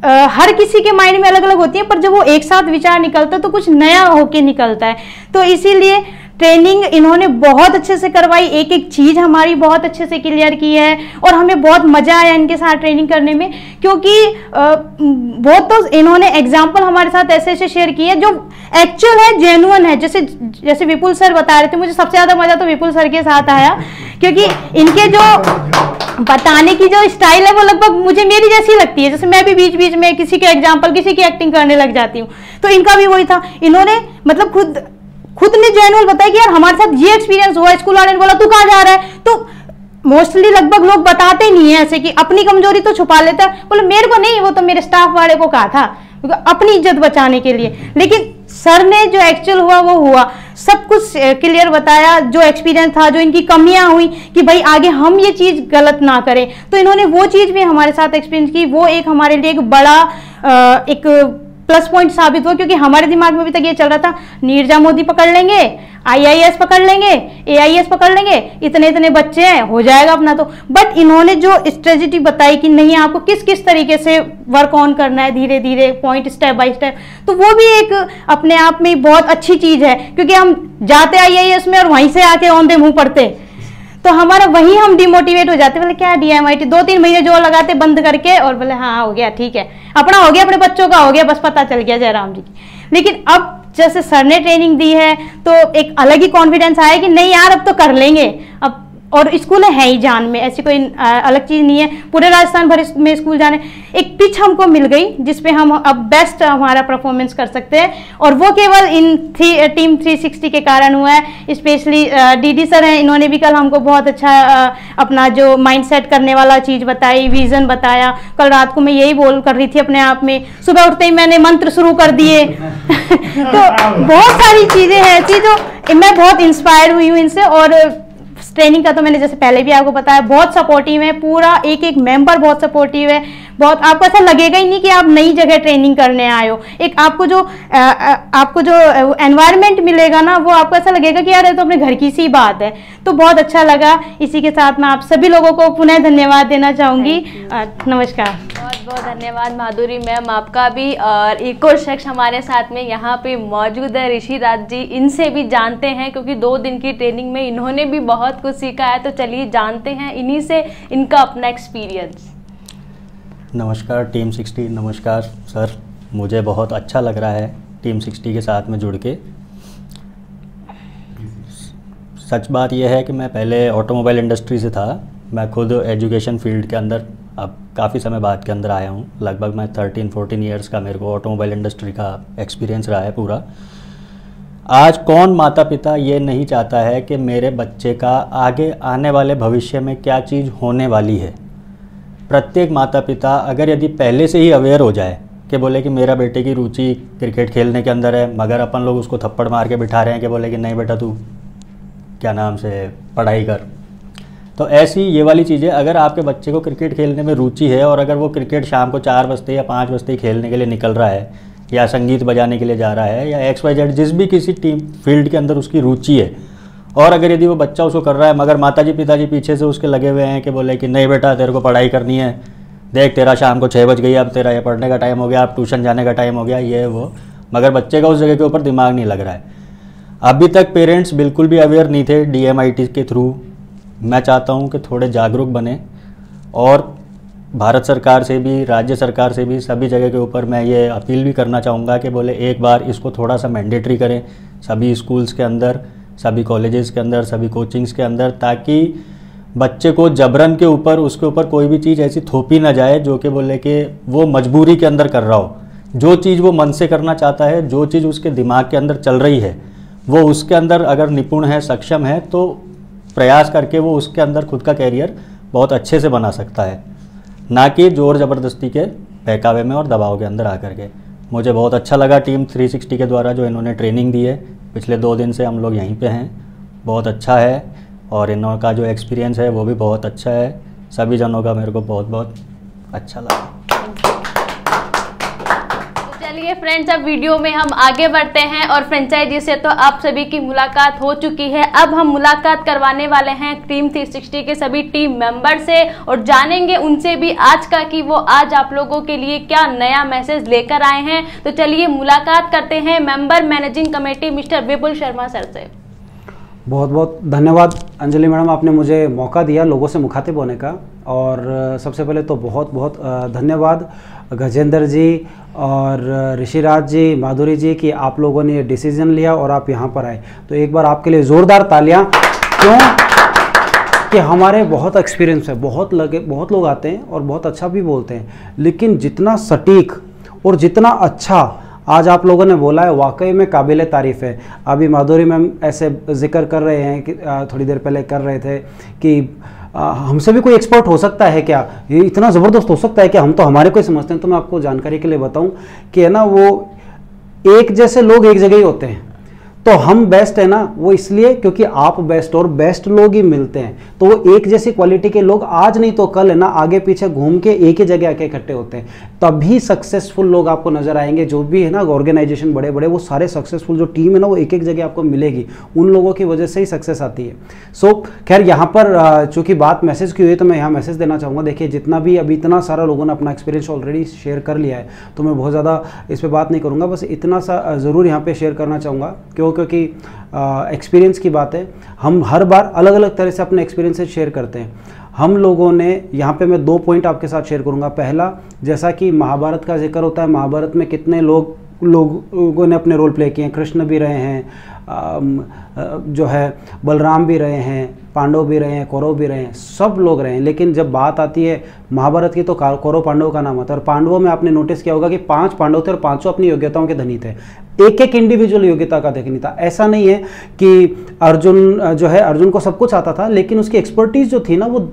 हर किसी के माइंड में अलग अलग होती हैं, पर जब वो एक साथ विचार निकलता है तो कुछ नया होके निकलता है। तो इसीलिए ट्रेनिंग इन्होंने बहुत अच्छे से करवाई, एक एक चीज़ हमारी बहुत अच्छे से क्लियर की है, और हमें बहुत मज़ा आया इनके साथ ट्रेनिंग करने में, क्योंकि बहुत तो इन्होंने एग्जाम्पल हमारे साथ ऐसे ऐसे शेयर किए जो एक्चुअल है, जेन्युइन है। जैसे विपुल सर बता रहे थे, मुझे सबसे ज़्यादा मज़ा तो विपुल सर के साथ आया, क्योंकि इनके जो बताने की जो स्टाइल है वो लगभग मुझे मेरी जैसी लगती है। जैसे मैं भी बीच बीच में किसी के एग्जाम्पल, किसी की एक्टिंग करने लग जाती हूँ, तो इनका भी वही था। इन्होंने मतलब खुद ने जेन्युइन बताया कि यार हमारे साथ ये एक्सपीरियंस हुआ। स्कूल वाले ने बोला तू कहाँ जा रहा है, तो मोस्टली लगभग लोग बताते नहीं है ऐसे, कि अपनी कमजोरी तो छुपा लेता है। बोले मेरे को नहीं, वो तो मेरे स्टाफ वाले को कहा था, अपनी इज्जत बचाने के लिए। लेकिन सर ने जो एक्चुअल हुआ वो हुआ, सब कुछ क्लियर बताया, जो एक्सपीरियंस था, जो इनकी कमियां हुई कि भाई आगे हम ये चीज गलत ना करें, तो इन्होंने वो चीज भी हमारे साथ एक्सपीरियंस की। वो एक हमारे लिए एक बड़ा एक प्लस पॉइंट साबित हुआ, क्योंकि हमारे दिमाग में अभी तक ये चल रहा था नीरजा मोदी पकड़ लेंगे, IAS पकड़ लेंगे, AIS पकड़ लेंगे, इतने इतने बच्चे हैं, हो जाएगा अपना तो। बट इन्होंने जो स्ट्रेटेजी बताई कि नहीं, आपको किस किस तरीके से वर्क ऑन करना है, धीरे धीरे पॉइंट, स्टेप बाय स्टेप, तो वो भी एक अपने आप में बहुत अच्छी चीज है। क्योंकि हम जाते IAS में और वहीं से आके औंधे मुंह पड़ते, तो हमारा वही हम डिमोटिवेट हो जाते, बोले क्या DMIT, 2-3 महीने जो लगाते बंद करके और बोले हाँ हो गया, ठीक है, अपना हो गया, अपने बच्चों का हो गया, बस पता चल गया जयराम जी की। लेकिन अब जैसे सर ने ट्रेनिंग दी है तो एक अलग ही कॉन्फिडेंस आया कि नहीं यार अब तो कर लेंगे, अब और स्कूल है ही जान में, ऐसी कोई अलग चीज़ नहीं है, पूरे राजस्थान भर में स्कूल जाने, एक पिच हमको मिल गई जिसपे हम अब बेस्ट हमारा परफॉर्मेंस कर सकते हैं, और वो केवल इन टीम 360 के कारण हुआ है। स्पेशली DD सर हैं, इन्होंने भी कल हमको बहुत अच्छा अपना जो माइंडसेट करने वाला चीज़ बताई, विजन बताया। कल रात को मैं यही बोल कर रही थी अपने आप में, सुबह उठते ही मैंने मंत्र शुरू कर दिए तो बहुत सारी चीज़ें हैं ऐसी जो मैं बहुत इंस्पायर हुई हूँ इनसे। और ट्रेनिंग का तो मैंने जैसे पहले भी आपको बताया, बहुत सपोर्टिव है, पूरा एक एक मेंबर बहुत सपोर्टिव है, बहुत आपको ऐसा लगेगा ही नहीं कि आप नई जगह ट्रेनिंग करने आए हो। एक आपको जो एनवायरनमेंट मिलेगा ना, वो आपको ऐसा लगेगा कि यार ये तो अपने घर की सी बात है। तो बहुत अच्छा लगा। इसी के साथ मैं आप सभी लोगों को पुनः धन्यवाद देना चाहूँगी। नमस्कार। बहुत बहुत धन्यवाद माधुरी मैम आपका भी। और एक और शख्स हमारे साथ में यहाँ पे मौजूद है, ऋषि राज जी, इनसे भी जानते हैं क्योंकि 2 दिन की ट्रेनिंग में इन्होंने भी बहुत कुछ सीखा है। तो चलिए जानते हैं इन्हीं से इनका अपना एक्सपीरियंस। नमस्कार टीम 60, नमस्कार सर, मुझे बहुत अच्छा लग रहा है टीम 60 के साथ में जुड़ के। सच बात यह है कि मैं पहले ऑटोमोबाइल इंडस्ट्री से था, मैं खुद एजुकेशन फील्ड के अंदर अब काफ़ी समय बाद के अंदर आया हूँ। लगभग मैं 13-14 ईयर्स का मेरे को ऑटोमोबाइल इंडस्ट्री का एक्सपीरियंस रहा है पूरा। आज कौन माता पिता ये नहीं चाहता है कि मेरे बच्चे का आगे आने वाले भविष्य में क्या चीज़ होने वाली है। प्रत्येक माता पिता अगर यदि पहले से ही अवेयर हो जाए कि बोले कि मेरा बेटे की रुचि क्रिकेट खेलने के अंदर है, मगर अपन लोग उसको थप्पड़ मार के बिठा रहे हैं कि बोले कि नहीं बेटा तू क्या नाम से पढ़ाई कर। तो ऐसी ये वाली चीज़ें, अगर आपके बच्चे को क्रिकेट खेलने में रुचि है और अगर वो क्रिकेट शाम को 4 बजते या 5 बजते खेलने के लिए निकल रहा है, या संगीत बजाने के लिए जा रहा है, या XYZ जिस भी किसी टीम फील्ड के अंदर उसकी रुचि है, और अगर यदि वो बच्चा उसको कर रहा है मगर माताजी पिताजी पीछे से उसके लगे हुए हैं कि बोले कि नहीं बेटा तेरे को पढ़ाई करनी है, देख तेरा शाम को 6 बज गई, अब तेरा ये पढ़ने का टाइम हो गया, अब ट्यूशन जाने का टाइम हो गया, ये वो, मगर बच्चे का उस जगह के ऊपर दिमाग नहीं लग रहा है। अभी तक पेरेंट्स बिल्कुल भी अवेयर नहीं थे DMIT के थ्रू। मैं चाहता हूँ कि थोड़े जागरूक बने, और भारत सरकार से भी, राज्य सरकार से भी, सभी जगह के ऊपर मैं ये अपील भी करना चाहूँगा कि बोले एक बार इसको थोड़ा सा मैंडेटरी करें सभी स्कूल्स के अंदर, सभी कॉलेजेस के अंदर, सभी कोचिंग्स के अंदर, ताकि बच्चे को जबरन के ऊपर उसके ऊपर कोई भी चीज़ ऐसी थोपी ना जाए जो कि बोले कि वो मजबूरी के अंदर कर रहा हो। जो चीज़ वो मन से करना चाहता है, जो चीज़ उसके दिमाग के अंदर चल रही है, वो उसके अंदर अगर निपुण है, सक्षम है, तो प्रयास करके वो उसके अंदर खुद का कैरियर बहुत अच्छे से बना सकता है, ना कि ज़ोर ज़बरदस्ती के बहकावे में और दबाव के अंदर आकर के। मुझे बहुत अच्छा लगा टीम 360 के द्वारा जो इन्होंने ट्रेनिंग दी है, पिछले 2 दिन से हम लोग यहीं पे हैं, बहुत अच्छा है, और इनका जो एक्सपीरियंस है वो भी बहुत अच्छा है। सभी जनों का मेरे को बहुत बहुत अच्छा लगा। चलिए फ्रेंड्स, अब वीडियो में हम आगे बढ़ते हैं, और फ्रेंचाइजी से तो आप सभी की मुलाकात हो चुकी है। अब हम मुलाकात करवाने वाले हैं टीम 360 के सभी टीम मेंबर से, और जानेंगे उनसे भी आज का कि वो आज आप लोगों के लिए क्या नया मैसेज लेकर आए हैं। तो चलिए मुलाकात करते हैं member managing committee mister Vipul Sharma sir से। बहुत बहुत धन्यवाद अंजलि मैडम, आपने मुझे मौका दिया लोगों से मुखातिब होने का। और सबसे पहले तो बहुत बहुत धन्यवाद गजेंद्र जी और ऋषिराज जी, माधुरी जी कि आप लोगों ने ये डिसीजन लिया और आप यहाँ पर आए। तो एक बार आपके लिए ज़ोरदार तालियां। क्यों कि हमारे बहुत एक्सपीरियंस है, बहुत लोग आते हैं और बहुत अच्छा भी बोलते हैं, लेकिन जितना सटीक और जितना अच्छा आज आप लोगों ने बोला है वाकई में काबिल तारीफ़ है। अभी माधुरी मैम ऐसे जिक्र कर रहे हैं कि थोड़ी देर पहले कर रहे थे कि हमसे भी कोई एक्सपर्ट हो सकता है क्या, ये इतना ज़बरदस्त हो सकता है क्या, हम तो हमारे को ही समझते हैं। तो मैं आपको जानकारी के लिए बताऊं कि है ना, वो एक जैसे लोग एक जगह ही होते हैं। तो हम बेस्ट है ना, वो इसलिए क्योंकि आप बेस्ट और बेस्ट लोग ही मिलते हैं। तो वो एक जैसी क्वालिटी के लोग आज नहीं तो कल है ना आगे पीछे घूम के एक ही जगह आके इकट्ठे होते हैं, तभी सक्सेसफुल लोग आपको नजर आएंगे। जो भी है ना ऑर्गेनाइजेशन बड़े बड़े, वो सारे सक्सेसफुल जो टीम है ना, वो एक एक जगह आपको मिलेगी, उन लोगों की वजह से ही सक्सेस आती है। सो खैर यहाँ पर चूंकि बात मैसेज की हुई है तो मैं यहाँ मैसेज देना चाहूँगा। देखिए जितना भी अभी इतना सारा लोगों ने अपना एक्सपीरियंस ऑलरेडी शेयर कर लिया है, तो मैं बहुत ज़्यादा इस पर बात नहीं करूँगा, बस इतना सा ज़रूर यहाँ पर शेयर करना चाहूँगा कि लोगों क्योंकि एक्सपीरियंस की बात है, हम हर बार अलग अलग तरह से अपने एक्सपीरियंसेस शेयर करते हैं। हम लोगों ने यहाँ पे मैं 2 पॉइंट आपके साथ शेयर करूँगा। पहला, जैसा कि महाभारत का जिक्र होता है, महाभारत में कितने लोगों ने अपने रोल प्ले किए हैं। कृष्ण भी रहे हैं, जो है बलराम भी रहे हैं, पांडव भी रहे हैं, कौरव भी रहे हैं, सब लोग रहे हैं। लेकिन जब बात आती है महाभारत की तो कौरव पांडव का नाम आता है। और पांडवों में आपने नोटिस किया होगा कि 5 पांडव थे और 5 अपनी योग्यताओं के धनी थे, एक एक इंडिविजुअल योग्यता का धनी था। ऐसा नहीं है कि अर्जुन जो है, अर्जुन को सब कुछ आता था, लेकिन उसकी एक्सपर्टीज जो थी ना वो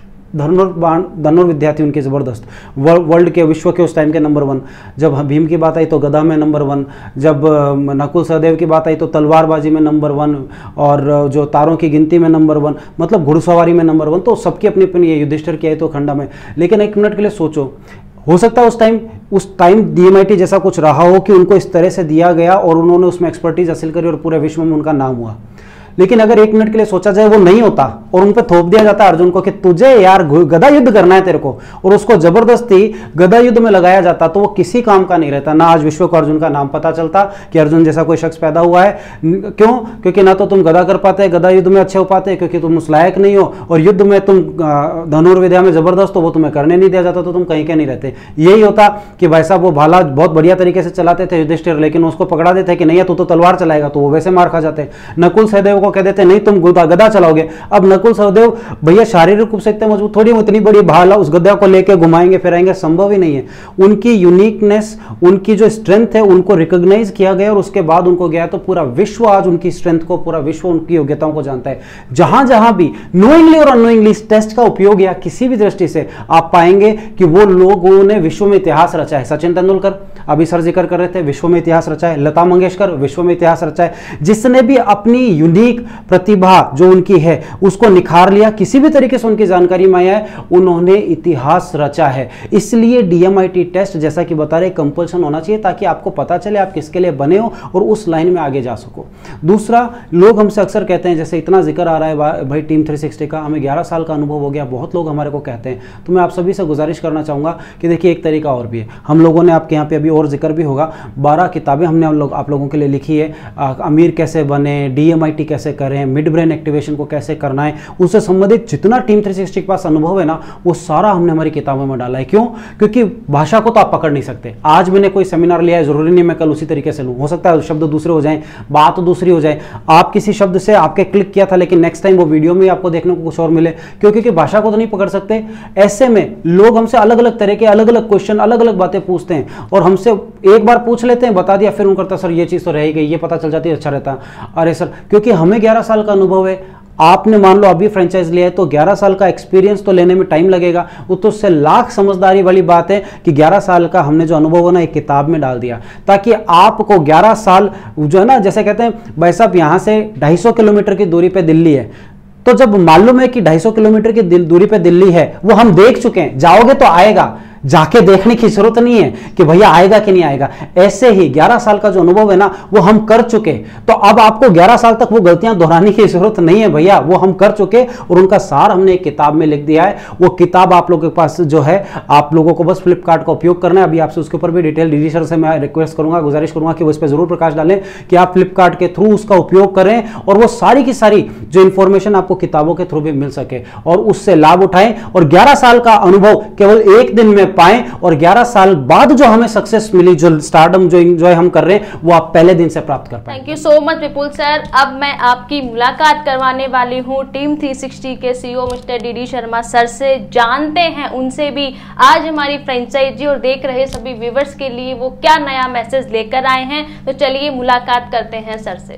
धनुर्विद्या थी उनकी ज़बरदस्त, वर्ल्ड के, विश्व के उस टाइम के नंबर 1। जब भीम की बात आई तो गदा में नंबर 1, जब नकुल सहदेव की बात आई तो तलवारबाजी में नंबर 1, और जो तारों की गिनती में नंबर 1, मतलब घुड़सवारी में नंबर 1। तो सबकी अपनी अपनी, ये युधिष्ठिर की आई तो खंडा में। लेकिन एक मिनट के लिए सोचो, हो सकता है उस टाइम DMIT जैसा कुछ रहा हो कि उनको इस तरह से दिया गया और उन्होंने उसमें एक्सपर्टीज हासिल करी और पूरे विश्व में उनका नाम हुआ। लेकिन अगर एक मिनट के लिए सोचा जाए वो नहीं होता और उन पर थोप दिया जाता अर्जुन को कि तुझे यार गदा युद्ध करना है तेरे को, और उसको जबरदस्ती गदा युद्ध में लगाया जाता, तो वो किसी काम का नहीं रहता। ना आज विश्व को अर्जुन का नाम पता चलता कि अर्जुन जैसा कोई शख्स पैदा हुआ है। क्यों? क्योंकि ना तो तुम गदा कर पाते, गदा युद्ध में अच्छे हो पाते, क्योंकि तुम उस लायक नहीं हो, और युद्ध में तुम धनुर्विद्या में जबरदस्त हो, वो तुम्हें करने नहीं दिया जाता, तो तुम कहीं के नहीं रहते। यही होता कि भाई साहब वो भाला बहुत बढ़िया तरीके से चलाते थे युधिष्ठिर, लेकिन उसको पकड़ा देते कि नहीं है तू तो तलवार चलाएगा, तो वो वैसे मार खा जाते। नकुल सहदेव को कह देते नहीं तुम गदा चलाओगे। अब नकुल सहदेव भैया शारीरिक रूप से इतने मजबूत थोड़ी, इतनी बड़ी भाला उस गदा को लेके घुमाएंगे फिराएंगे, संभव ही नहीं है। उनकी यूनिकनेस, उनकी जो स्ट्रेंथ है उनको रिकॉग्नाइज किया गया और उसके बाद उनको गया तो पूरा विश्व आज उनकी स्ट्रेंथ को, पूरा विश्व उनकी योग्यताओं को जानता है। जहां जहां भी नोइंगली और अनोइंगली इस टेस्ट का उपयोग या किसी भी दृष्टि से आप पाएंगे कि वो लोगों ने विश्व में इतिहास रचा है। सचिन तेंदुलकर अभी सर जिक्र कर रहे थे, विश्व में इतिहास रचा है। लता मंगेशकर विश्व में इतिहास रचा है। जिसने भी अपनी यूनिक प्रतिभा जो उनकी है उसको निखार लिया, किसी भी तरीके से उनकी जानकारी में आया है, उन्होंने इतिहास रचा है। इसलिए DMIT टेस्ट जैसा कि बता रहे कंपल्सन होना चाहिए ताकि आपको पता चले आप किसके लिए बने हो और उस लाइन में आगे जा सको। दूसरा, लोग हमसे अक्सर कहते हैं, जैसे इतना जिक्र आ रहा है भाई टीम 360 का, हमें 11 साल का अनुभव हो गया, बहुत लोग हमारे को कहते हैं। तो मैं आप सभी से गुजारिश करना चाहूँगा कि देखिए एक तरीका और भी है। हम लोगों ने आपके यहाँ पे अभी और जिक्र भी होगा, 12 किताबें हमने आप लोगों के लिए लिखी है। अमीर कैसे बने, DMIT कैसे करें, मिड ब्रेन एक्टिवेशन को कैसे करना है, उससे संबंधित जितना टीम 360 के पास अनुभव है ना वो सारा हमने हमारी किताबों में डाला है। क्यों? क्योंकि भाषा को तो आप पकड़ नहीं सकते। आज मैंने कोई सेमिनार लिया है, जरूरी नहीं मैं कल उसी तरीके से लूँ। हो सकता है शब्द दूसरे हो जाएं, बात दूसरी हो जाए। आप किसी शब्द से आपके क्लिक किया था लेकिन नेक्स्ट टाइम वो वीडियो में आपको देखने को कुछ और मिले, क्योंकि भाषा को तो नहीं पकड़ सकते। ऐसे में लोग हमसे अलग अलग तरह के अलग अलग क्वेश्चन, अलग अलग बातें पूछते हैं और हमसे एक बार पूछ लेते हैं, बता दिया, फिर उन करता सर ये चीज़ तो रह गई, ये पता चल जाती है, अच्छा रहता। अरे सर, क्योंकि हमें 11 साल का अनुभव है, आपने मान लो अभी फ्रेंचाइज लिया है तो 11 साल का एक्सपीरियंस तो लेने में टाइम लगेगा। वो तो उससे लाख समझदारी वाली बात है कि 11 साल का हमने जो अनुभव है ना एक किताब में डाल दिया, ताकि आपको 11 साल जो है ना, जैसे कहते हैं भाई साहब यहाँ से 250 किलोमीटर की दूरी पे दिल्ली है, तो जब मालूम है कि 250 किलोमीटर की दूरी पे दिल्ली है, वो हम देख चुके हैं, जाओगे तो आएगा, जाके देखने की जरूरत नहीं है कि भैया आएगा कि नहीं आएगा। ऐसे ही 11 साल का जो अनुभव है ना वो हम कर चुके, तो अब आपको 11 साल तक वो गलतियां दोहराने की जरूरत नहीं है भैया, वो हम कर चुके और उनका सार हमने एक किताब में लिख दिया है। वो किताब आप लोगों के पास जो है, आप लोगों को बस फ्लिपकार्ट का उपयोग करना है। अभी आपसे उसके ऊपर भी डिटेल डीडी सर से मैं रिक्वेस्ट करूंगा, गुजारिश करूंगा कि वो इस पर जरूर प्रकाश डालें कि आप फ्लिपकार्ट के थ्रू उसका उपयोग करें और वो सारी की सारी जो इंफॉर्मेशन आपको किताबों के थ्रू भी मिल सके और उससे लाभ उठाएं और 11 साल का अनुभव केवल एक दिन में पाएं और 11 साल बाद जो हमें सक्सेस मिली, जो स्टारडम जो एंजॉय हम कर रहे हैं, वो आप पहले दिन से प्राप्त कर पाएं। Thank you so much Vipul sir. अब मैं आपकी मुलाकात करवाने वाली हूँ टीम 360 के CEO mister DD Sharma sir से। जानते हैं उनसे भी आज हमारी फ्रेंचाइजी और देख रहे सभी व्यूवर्स के लिए वो क्या नया मैसेज लेकर आए हैं। तो चलिए मुलाकात करते हैं सर से।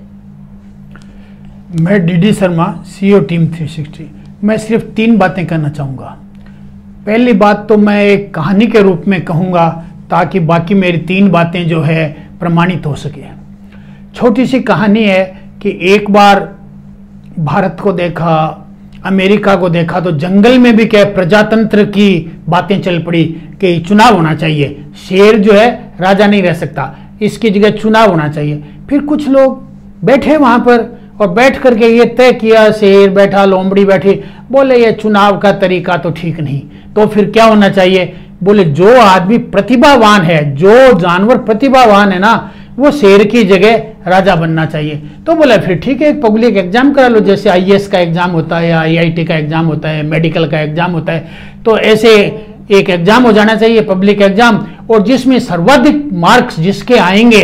मैं DD शर्मा, CEO टीम 360। मैं सिर्फ 3 बातें करना चाहूँगा। पहली बात तो मैं एक कहानी के रूप में कहूँगा ताकि बाकी मेरी 3 बातें जो है प्रमाणित हो सके। छोटी सी कहानी है कि एक बार भारत को देखा, अमेरिका को देखा, तो जंगल में भी क्या प्रजातंत्र की बातें चल पड़ी कि चुनाव होना चाहिए, शेर जो है राजा नहीं रह सकता, इसकी जगह चुनाव होना चाहिए। फिर कुछ लोग बैठे वहाँ पर और बैठ करके ये तय किया, शेर बैठा, लोमड़ी बैठी, बोले ये चुनाव का तरीका तो ठीक नहीं, तो फिर क्या होना चाहिए? बोले जो आदमी प्रतिभावान है, जो जानवर प्रतिभावान है ना, वो शेर की जगह राजा बनना चाहिए। तो बोला फिर ठीक है, एक पब्लिक एग्जाम करा लो, जैसे IAS का एग्जाम होता है या IIT का एग्जाम होता है, मेडिकल का एग्जाम होता है, तो ऐसे एक एग्जाम हो जाना चाहिए पब्लिक एग्जाम, और जिसमें सर्वाधिक मार्क्स जिसके आएंगे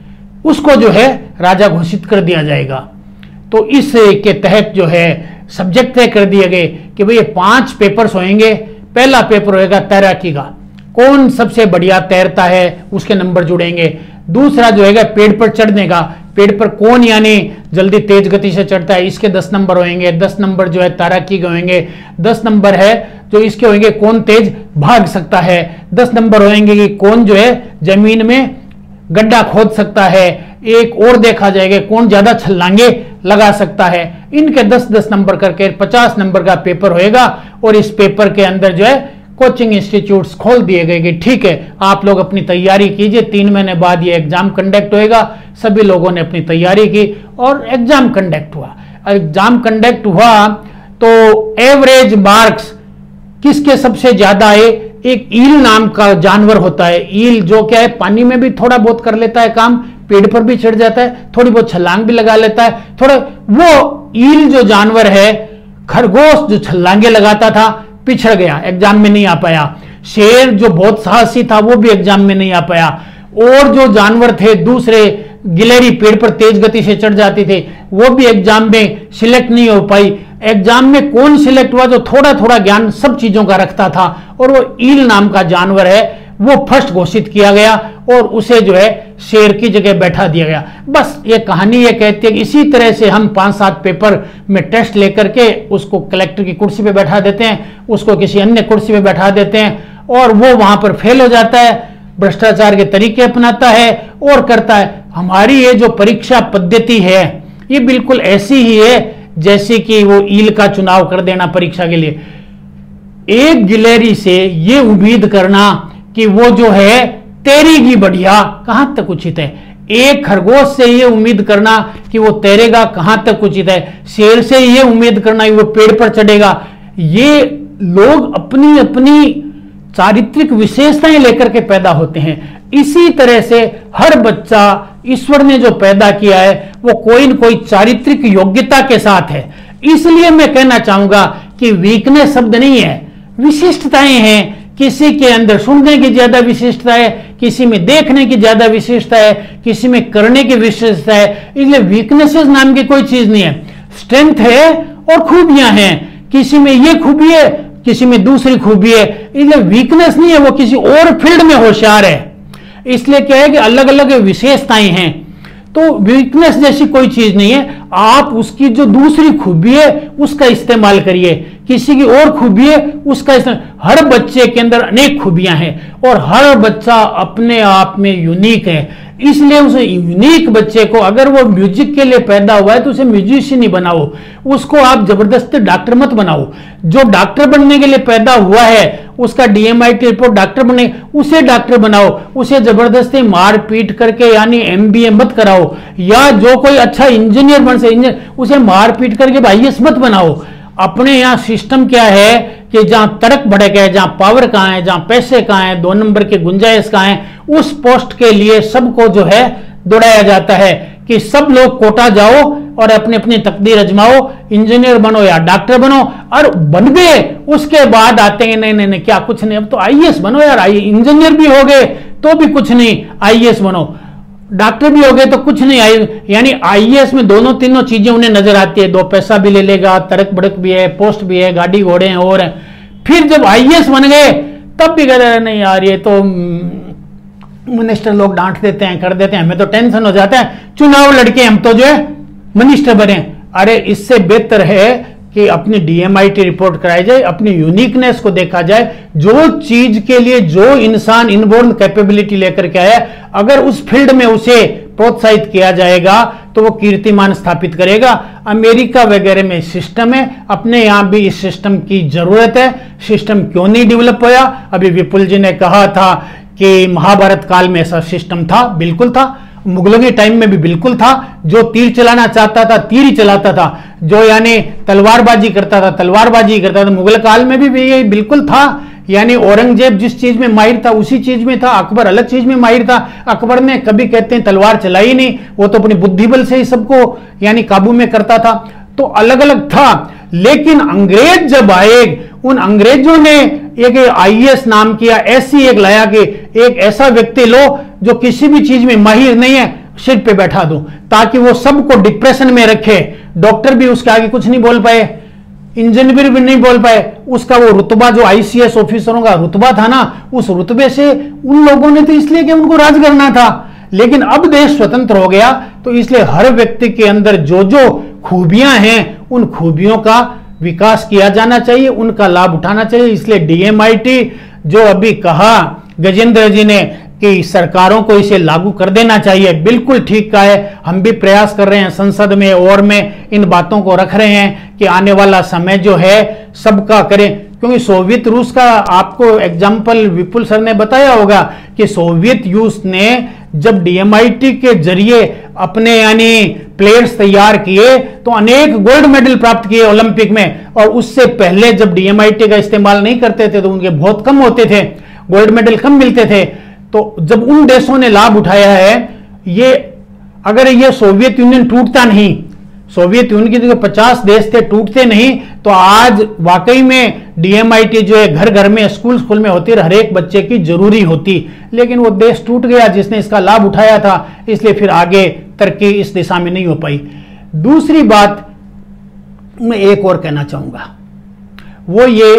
उसको जो है राजा घोषित कर दिया जाएगा। तो इस के तहत जो है सब्जेक्ट तय कर दिए गए कि भाई ये 5 पेपर्स होंगे। पहला पेपर होएगा तैराकी का, कौन सबसे बढ़िया तैरता है उसके नंबर जुड़ेंगे। दूसरा जो है पेड़ पर चढ़ने का, पेड़ पर कौन यानी जल्दी तेज गति से चढ़ता है, इसके 10 नंबर होंगे। 10 नंबर जो है तैराकी के होंगे। 10 नंबर है जो इसके होंगे कौन तेज भाग सकता है। 10 नंबर होंगे कि कौन जो है जमीन में गड्ढा खोद सकता है। एक और देखा जाएगा कौन ज्यादा छलांगे लगा सकता है। इनके 10-10 नंबर करके 50 नंबर का पेपर होएगा, और इस पेपर के अंदर जो है कोचिंग इंस्टीट्यूट्स खोल दिए गए कि ठीक है आप लोग अपनी तैयारी कीजिए, 3 महीने बाद ये एग्जाम कंडक्ट होएगा। सभी लोगों ने अपनी तैयारी की और एग्जाम कंडक्ट हुआ। एग्जाम कंडक्ट हुआ तो एवरेज मार्क्स किसके सबसे ज्यादा आए। एक ईल नाम का जानवर होता है, ईल जो क्या है पानी में भी थोड़ा बहुत कर लेता है काम, पेड़ पर भी चढ़ जाता है, थोड़ी बहुत छलांग भी लगा लेता है थोड़ा। वो ईल जो जानवर है, खरगोश जो छलांगे लगाता था पिछड़ गया, एग्जाम में नहीं आ पाया। शेर जो बहुत साहसी था वो भी एग्जाम में नहीं आ पाया। और जो जानवर थे दूसरे, गिलहरी पेड़ पर तेज गति से चढ़ जाती थे, वो भी एग्जाम में सिलेक्ट नहीं हो पाई। एग्जाम में कौन सिलेक्ट हुआ, जो थोड़ा थोड़ा ज्ञान सब चीजों का रखता था, और वो ईल नाम का जानवर है वो फर्स्ट घोषित किया गया और उसे जो है शेर की जगह बैठा दिया गया। बस ये कहानी ये कहती है कि इसी तरह से हम 5-7 पेपर में टेस्ट लेकर के उसको कलेक्टर की कुर्सी पे बैठा देते हैं, उसको किसी अन्य कुर्सी पे बैठा देते हैं और वो वहां पर फेल हो जाता है, भ्रष्टाचार के तरीके अपनाता है और करता है। हमारी ये जो परीक्षा पद्धति है ये बिल्कुल ऐसी ही है जैसे कि वो ईल का चुनाव कर देना परीक्षा के लिए। एक गिलहरी से ये उम्मीद करना कि वो जो है तैरेगी बढ़िया, कहां तक उचित है। एक खरगोश से ये उम्मीद करना कि वो तैरेगा, कहां तक उचित है। शेर से ये उम्मीद करना कि वो पेड़ पर चढ़ेगा। ये लोग अपनी अपनी चारित्रिक विशेषताएं लेकर के पैदा होते हैं। इसी तरह से हर बच्चा ईश्वर ने जो पैदा किया है वो कोई न कोई चारित्रिक योग्यता के साथ है। इसलिए मैं कहना चाहूंगा कि वीकनेस शब्द नहीं है, विशिष्टताएं हैं। किसी के अंदर सुनने की ज्यादा विशिष्टता है, किसी में देखने की ज्यादा विशेषता है, किसी में करने की विशेषता है। इसलिए वीकनेसेस नाम की कोई चीज नहीं है, स्ट्रेंथ है और खूबियां हैं। किसी में ये खूबी है, किसी में दूसरी खूबी है। इसलिए वीकनेस नहीं है, वो किसी और फील्ड में होशियार है। इसलिए क्या है कि अलग अलग विशेषताएं हैं, तो वीकनेस जैसी कोई चीज नहीं है। आप उसकी जो दूसरी खूबी है उसका इस्तेमाल करिए, किसी की और खूबी है उसका इस्तेमाल। हर बच्चे के अंदर अनेक खूबियां हैं और हर बच्चा अपने आप में यूनिक है। इसलिए उस यूनिक बच्चे को अगर वो म्यूजिक के लिए पैदा हुआ है तो उसे म्यूजिशियन ही बनाओ, उसको आप जबरदस्ती डॉक्टर मत बनाओ। जो डॉक्टर बनने के लिए पैदा हुआ है उसका DMIT रिपोर्ट डॉक्टर बने, उसे डॉक्टर बनाओ, उसे जबरदस्ती मार पीट करके यानी MBA मत कराओ। या जो कोई अच्छा इंजीनियर बन से उसे मार पीट करके IAS मत बनाओ। अपने यहाँ सिस्टम क्या है कि जहां तर्क भड़क है, जहां पावर कहां है, जहां पैसे कहां है, 2 नंबर के गुंजाइश कहां है, उस पोस्ट के लिए सबको जो है दौड़ाया जाता है कि सब लोग कोटा जाओ और अपनी अपनी तकदीर अजमाओ, इंजीनियर बनो या डॉक्टर बनो। और बन गए उसके बाद आते हैं नहीं नहीं नहीं क्या कुछ नहीं, अब तो IAS बनो यार, इंजीनियर भी हो गए तो भी कुछ नहीं, IAS बनो। डॉक्टर भी हो गए तो कुछ नहीं, यानी IAS में दोनों तीनों चीजें उन्हें नजर आती है। 2 पैसा भी ले लेगा, तड़क भड़क भी है, पोस्ट भी है, गाड़ी घोड़े हैं और है। फिर जब IAS बन गए तब भी कहते नहीं यार ये तो मिनिस्टर लोग डांट देते हैं, कर देते हैं, हमें तो टेंशन हो जाता है, चुनाव लड़के हम तो जो है मिनिस्टर बने। अरे इससे बेहतर है कि अपनी DMIT रिपोर्ट कराई जाए, अपनी यूनिकनेस को देखा जाए। जो चीज के लिए जो इंसान इनबोर्न कैपेबिलिटी लेकर के आया, अगर उस फील्ड में उसे प्रोत्साहित किया जाएगा तो वो कीर्तिमान स्थापित करेगा। अमेरिका वगैरह में सिस्टम है, अपने यहां भी इस सिस्टम की जरूरत है। सिस्टम क्यों नहीं डेवलप होया? अभी विपुल जी ने कहा था कि महाभारत काल में ऐसा सिस्टम था, बिल्कुल था। मुगलों के टाइम में भी बिल्कुल था। जो तीर चलाना चाहता था तीर ही चलाता था, जो यानी तलवारबाजी करता था तलवारबाजी करता था। मुगल काल में भी यही बिल्कुल था। यानी औरंगजेब जिस चीज में माहिर था उसी चीज में था, अकबर अलग चीज में माहिर था। अकबर ने कभी कहते हैं तलवार चलाई नहीं, वो तो अपनी बुद्धि बल से ही सबको यानी काबू में करता था। तो अलग अलग था। लेकिन अंग्रेज जब आए, उन अंग्रेजों ने एक आईएएस नाम किया, ऐसी एक लाया कि एक ऐसा व्यक्ति लो जो किसी भी चीज में माहिर नहीं है, सिर पे बैठा दो, ताकि वो सबको डिप्रेशन में रखे। डॉक्टर भी उसके आगे कुछ नहीं बोल पाए, इंजीनियर भी नहीं बोल पाए। उसका वो रुतबा जो आईसीएस ऑफिसरों का रुतबा था ना, उस रुतबे से उन लोगों ने तो इसलिए कि उनको राज करना था। लेकिन अब देश स्वतंत्र हो गया, तो इसलिए हर व्यक्ति के अंदर जो जो खूबियां हैं उन खूबियों का विकास किया जाना चाहिए, उनका लाभ उठाना चाहिए। इसलिए डीएमआईटी जो अभी कहा गजेंद्र जी ने कि सरकारों को इसे लागू कर देना चाहिए, बिल्कुल ठीक कहा है। हम भी प्रयास कर रहे हैं संसद में और में इन बातों को रख रहे हैं कि आने वाला समय जो है सबका करें। क्योंकि सोवियत रूस का आपको एग्जाम्पल विपुल सर ने बताया होगा कि सोवियत रूस ने जब डीएमआईटी के जरिए अपने यानी प्लेयर्स तैयार किए तो अनेक गोल्ड मेडल प्राप्त किए ओलंपिक में। और उससे पहले जब डीएमआईटी का इस्तेमाल नहीं करते थे तो उनके बहुत कम होते थे, गोल्ड मेडल कम मिलते थे। तो जब उन देशों ने लाभ उठाया है, ये अगर ये सोवियत यूनियन टूटता नहीं, सोवियत यूनियन के जो 50 देश थे टूटते नहीं, तो आज वाकई में डीएमआईटी जो है घर घर में स्कूल में होती, हर एक बच्चे की जरूरी होती। लेकिन वो देश टूट गया जिसने इसका लाभ उठाया था, इसलिए फिर आगे तरक्की इस दिशा में नहीं हो पाई। दूसरी बात मैं एक और कहना चाहूंगा, वो ये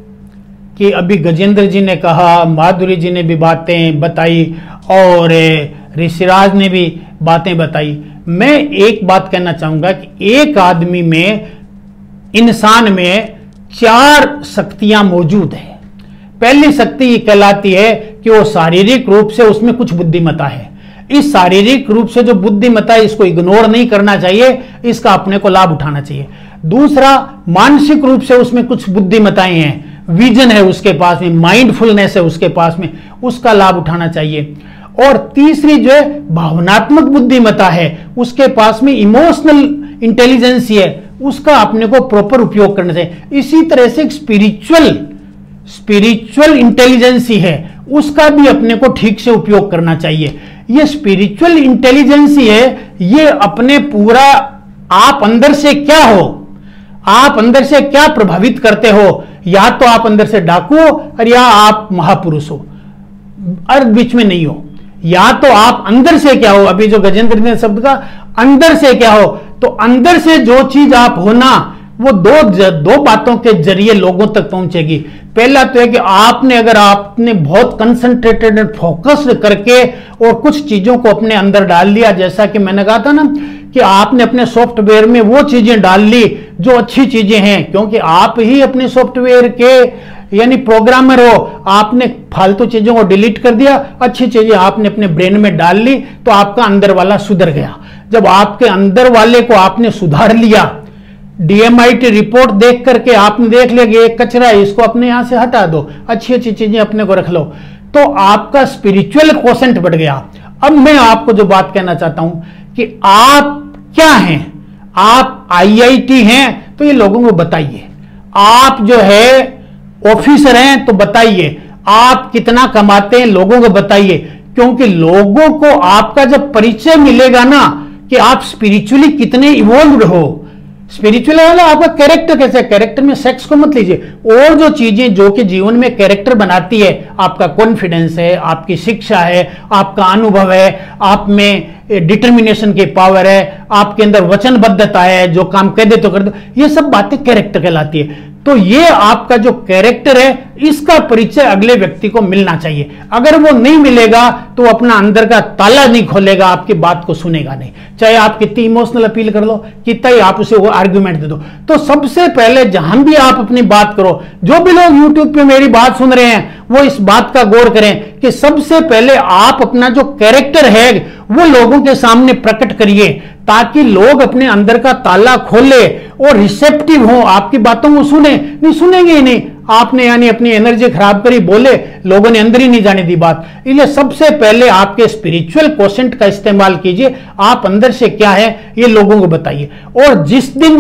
कि अभी गजेंद्र जी ने कहा, माधुरी जी ने भी बातें बताई और ऋषिराज ने भी बातें बताई। मैं एक बात कहना चाहूंगा कि एक आदमी में, इंसान में 4 शक्तियां मौजूद है। पहली शक्ति ये कहलाती है कि वो शारीरिक रूप से उसमें कुछ बुद्धिमत्ता है। इस शारीरिक रूप से जो बुद्धिमत्ता है इसको इग्नोर नहीं करना चाहिए, इसका अपने को लाभ उठाना चाहिए। दूसरा, मानसिक रूप से उसमें कुछ बुद्धिमत्ताएं हैं, विजन है उसके पास में, माइंडफुलनेस है उसके पास में, उसका लाभ उठाना चाहिए। और तीसरी जो है भावनात्मक बुद्धिमत्ता है, उसके पास में इमोशनल इंटेलिजेंस है, उसका अपने को प्रॉपर उपयोग करना चाहिए। इसी तरह से स्पिरिचुअल इंटेलिजेंस है, उसका भी अपने को ठीक से उपयोग करना चाहिए। ये स्पिरिचुअल इंटेलिजेंस है, ये अपने पूरा आप अंदर से क्या हो, आप अंदर से क्या प्रभावित करते हो, या तो आप अंदर से डाकू हो और या आप महापुरुष हो, और बीच में नहीं हो। या तो आप अंदर से क्या हो, अभी जो गजेंद्र ने शब्द का अंदर से क्या हो, तो अंदर से जो चीज आप हो ना, वो दो बातों के जरिए लोगों तक पहुंचेगी। पहला तो है कि अगर आपने बहुत कंसंट्रेटेड एंड फोकस्ड करके और कुछ चीजों को अपने अंदर डाल लिया, जैसा कि मैंने कहा था ना कि आपने अपने सॉफ्टवेयर में वो चीजें डाल ली जो अच्छी चीजें हैं, क्योंकि आप ही अपने सॉफ्टवेयर के यानी प्रोग्रामर हो। आपने फालतू चीजों को डिलीट कर दिया, अच्छी चीजें आपने अपने ब्रेन में डाल ली, तो आपका अंदर वाला सुधर गया। जब आपके अंदर वाले को आपने सुधार लिया, डीएमआईटी रिपोर्ट देख करके आपने देख लिया कि एक कचरा है, इसको अपने यहां से हटा दो, अच्छी अच्छी चीजें अपने को रख लो, तो आपका स्पिरिचुअल क्वोशेंट बढ़ गया। अब मैं आपको जो बात कहना चाहता हूं कि आप क्या हैं, आप आईआईटी हैं तो ये लोगों को बताइए, आप जो है ऑफिसर हैं तो बताइए, आप कितना कमाते हैं लोगों को बताइए। क्योंकि लोगों को आपका जब परिचय मिलेगा ना कि आप स्पिरिचुअली कितने इवॉल्व्ड हो, स्पिरिचुअल वाला आपका कैरेक्टर कैसे है, कैरेक्टर में सेक्स को मत लीजिए, और जो चीजें जो कि जीवन में कैरेक्टर बनाती है, आपका कॉन्फिडेंस है, आपकी शिक्षा है, आपका अनुभव है, आप में डिटर्मिनेशन की पावर है, आपके अंदर वचनबद्धता है, जो काम कह दे तो कर दो, ये सब बातें कैरेक्टर कहलाती है। तो ये आपका जो कैरेक्टर है, इसका परिचय अगले व्यक्ति को मिलना चाहिए। अगर वो नहीं मिलेगा तो अपना अंदर का ताला नहीं खोलेगा, आपकी बात को सुनेगा नहीं, चाहे आप कितनी इमोशनल अपील कर लो, कितना ही आप उसे वो आर्ग्यूमेंट दे दो। तो सबसे पहले जहां भी आप अपनी बात करो, जो भी लोग यूट्यूब पे मेरी बात सुन रहे हैं वो इस बात का गौर करें कि सबसे पहले आप अपना जो कैरेक्टर है वो लोगों के सामने प्रकट करिए, ताकि लोग अपने अंदर का ताला खोले और रिसेप्टिव हो, आपकी बातों को सुने। नहीं सुनेंगे ही नहीं, आपने यानी अपनी एनर्जी खराब करी, बोले, लोगों ने अंदर ही नहीं जाने दी बात। इसलिए सबसे पहले आपके स्पिरिचुअल क्वोशेंट का इस्तेमाल कीजिए, आप अंदर से क्या है ये लोगों को बताइए। और जिस दिन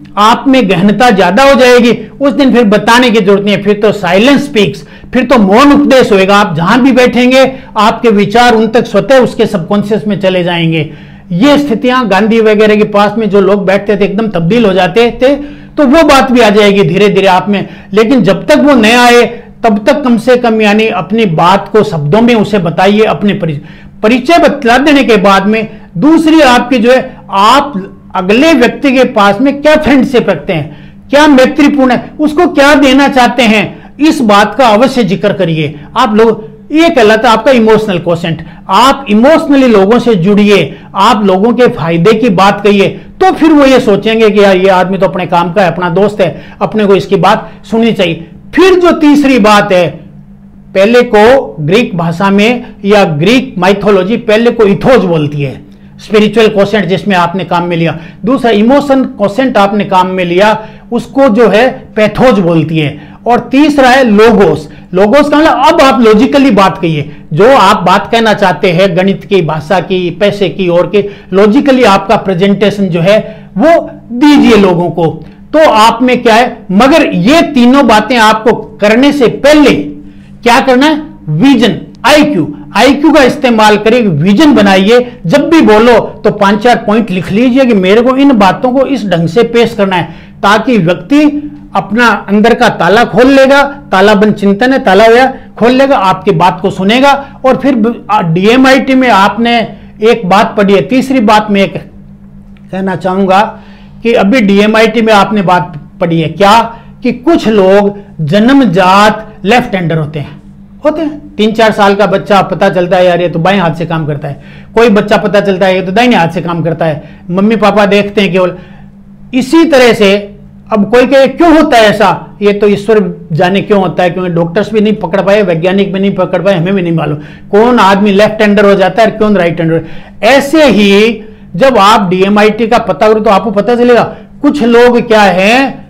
आप में गहनता ज्यादा हो जाएगी, उस दिन फिर बताने की जरूरत नहीं है, फिर तो साइलेंस स्पीक्स, फिर तो मौन उपदेश होएगा। आप जहां भी बैठेंगे आपके विचार उन तक स्वतः उसके सबकॉन्शियस में चले जाएंगे। ये स्थितियां गांधी वगैरह के पास में जो लोग बैठते थे एकदम तब्दील हो जाते थे, तो वो बात भी आ जाएगी धीरे धीरे आप में। लेकिन जब तक वो न आए तब तक कम से कम यानी अपनी बात को शब्दों में उसे बताइए। अपने परिचय बतला देने के बाद में दूसरी आपकी जो है, आप अगले व्यक्ति के पास में क्या फ्रेंडशिप रखते हैं, क्या मैत्रीपूर्ण है, उसको क्या देना चाहते हैं, इस बात का अवश्य जिक्र करिए। आप लोग, ये कहलाता है आपका इमोशनल क्वोशेंट। आप इमोशनली लोगों से जुड़िए, आप लोगों के फायदे की बात कहिए, तो फिर वो ये सोचेंगे कि यार ये आदमी तो अपने काम का है, अपना दोस्त है, अपने को इसकी बात सुननी चाहिए। फिर जो तीसरी बात है, पहले को ग्रीक भाषा में या ग्रीक माइथोलॉजी पहले को इथोज बोलती है, स्पिरिचुअल क्वोशेंट जिसमें आपने काम में लिया। दूसरा इमोशन क्वोशेंट आपने काम में लिया, उसको जो है पैथोज बोलती है। और तीसरा है लोगोस। लोगोस का मतलब अब आप लॉजिकली बात कहिए, जो आप बात कहना चाहते हैं गणित की, भाषा की, पैसे की और की, लॉजिकली आपका प्रेजेंटेशन जो है वो दीजिए लोगों को। तो आप में क्या है, मगर ये तीनों बातें आपको करने से पहले क्या करना है, विजन, आईक्यू का इस्तेमाल करिए, विजन बनाइए। जब भी बोलो तो 5-4 पॉइंट लिख लीजिए कि मेरे को इन बातों को इस ढंग से पेश करना है, ताकि व्यक्ति अपना अंदर का ताला खोल लेगा। तालाबंद चिंतन है, ताला हुआ खोल लेगा, आपकी बात को सुनेगा। और फिर डीएमआईटी में आपने एक बात पढ़ी है। तीसरी बात मैं कहना चाहूंगा कि अभी डीएमआईटी में आपने बात पढ़ी है क्या, कि कुछ लोग जन्मजात लेफ्ट हैंडर होते हैं। 3-4 साल का बच्चा पता चलता है यार ये तो बाएं हाथ से काम करता है, कोई बच्चा पता चलता है ये तो दाहिने हाथ से काम करता है, मम्मी पापा देखते हैं केवल। इसी तरह से अब कोई कहे क्यों होता है ऐसा, ये तो ईश्वर जाने क्यों होता है, क्योंकि डॉक्टर्स भी नहीं पकड़ पाए, वैज्ञानिक भी नहीं पकड़ पाए, हमें भी नहीं मालूम कौन आदमी लेफ्ट हैंडर हो जाता है और कौन राइट हैंडर। ऐसे ही जब आप डीएमआईटी का पता करो तो आपको पता चलेगा कुछ लोग क्या हैं,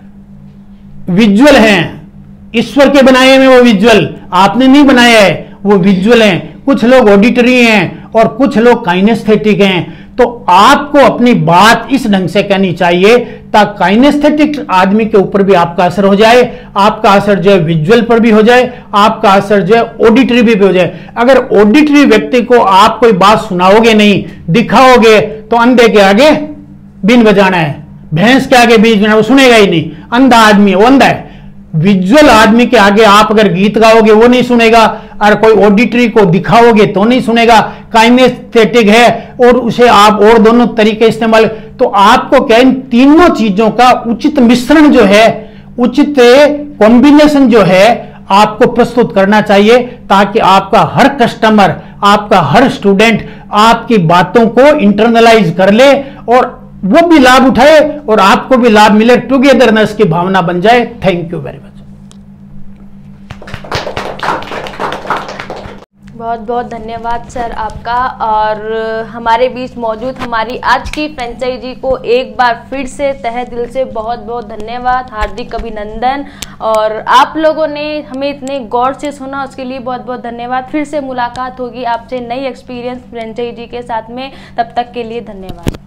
विजुअल हैं, ईश्वर के बनाए में वो विजुअल, आपने नहीं बनाया है, वो विजुअल हैं। कुछ लोग ऑडिटरी हैं और कुछ लोग काइनेस्थेटिक हैं। तो आपको अपनी बात इस ढंग से कहनी चाहिए ताकि काइनेस्थेटिक आदमी के ऊपर भी आपका असर हो जाए, आपका असर जो है विजुअल पर भी हो जाए, आपका असर जो है ऑडिटरी भी हो जाए। अगर ऑडिटरी व्यक्ति को आप कोई बात सुनाओगे नहीं, दिखाओगे, तो अंधे के आगे बीन बजाना है, भैंस के आगे बीज बजाना, वो सुनेगा ही नहीं। अंधा आदमी है, वो अंधा है। विजुअल आदमी के आगे आप अगर गीत गाओगे वो नहीं सुनेगा, और कोई ऑडिटरी को दिखाओगे तो नहीं सुनेगा। काइनेस्थेटिक है और उसे आप और दोनों तरीके इस्तेमाल, तो आपको क्या इन तीनों चीजों का उचित मिश्रण जो है, उचित कॉम्बिनेशन जो है आपको प्रस्तुत करना चाहिए, ताकि आपका हर कस्टमर, आपका हर स्टूडेंट आपकी बातों को इंटरनलाइज कर ले और वो भी लाभ उठाए और आपको भी लाभ मिले, टुगेदरनेस की भावना बन जाए। Thank you very much. बहुत बहुत धन्यवाद सर आपका। और हमारे बीच मौजूद हमारी आज की फ्रेंचाइजी को एक बार फिर से तहे दिल से बहुत बहुत धन्यवाद, हार्दिक अभिनंदन। और आप लोगों ने हमें इतने गौर से सुना, उसके लिए बहुत बहुत धन्यवाद। फिर से मुलाकात होगी आपसे नई एक्सपीरियंस फ्रेंचाइजी के साथ में, तब तक के लिए धन्यवाद।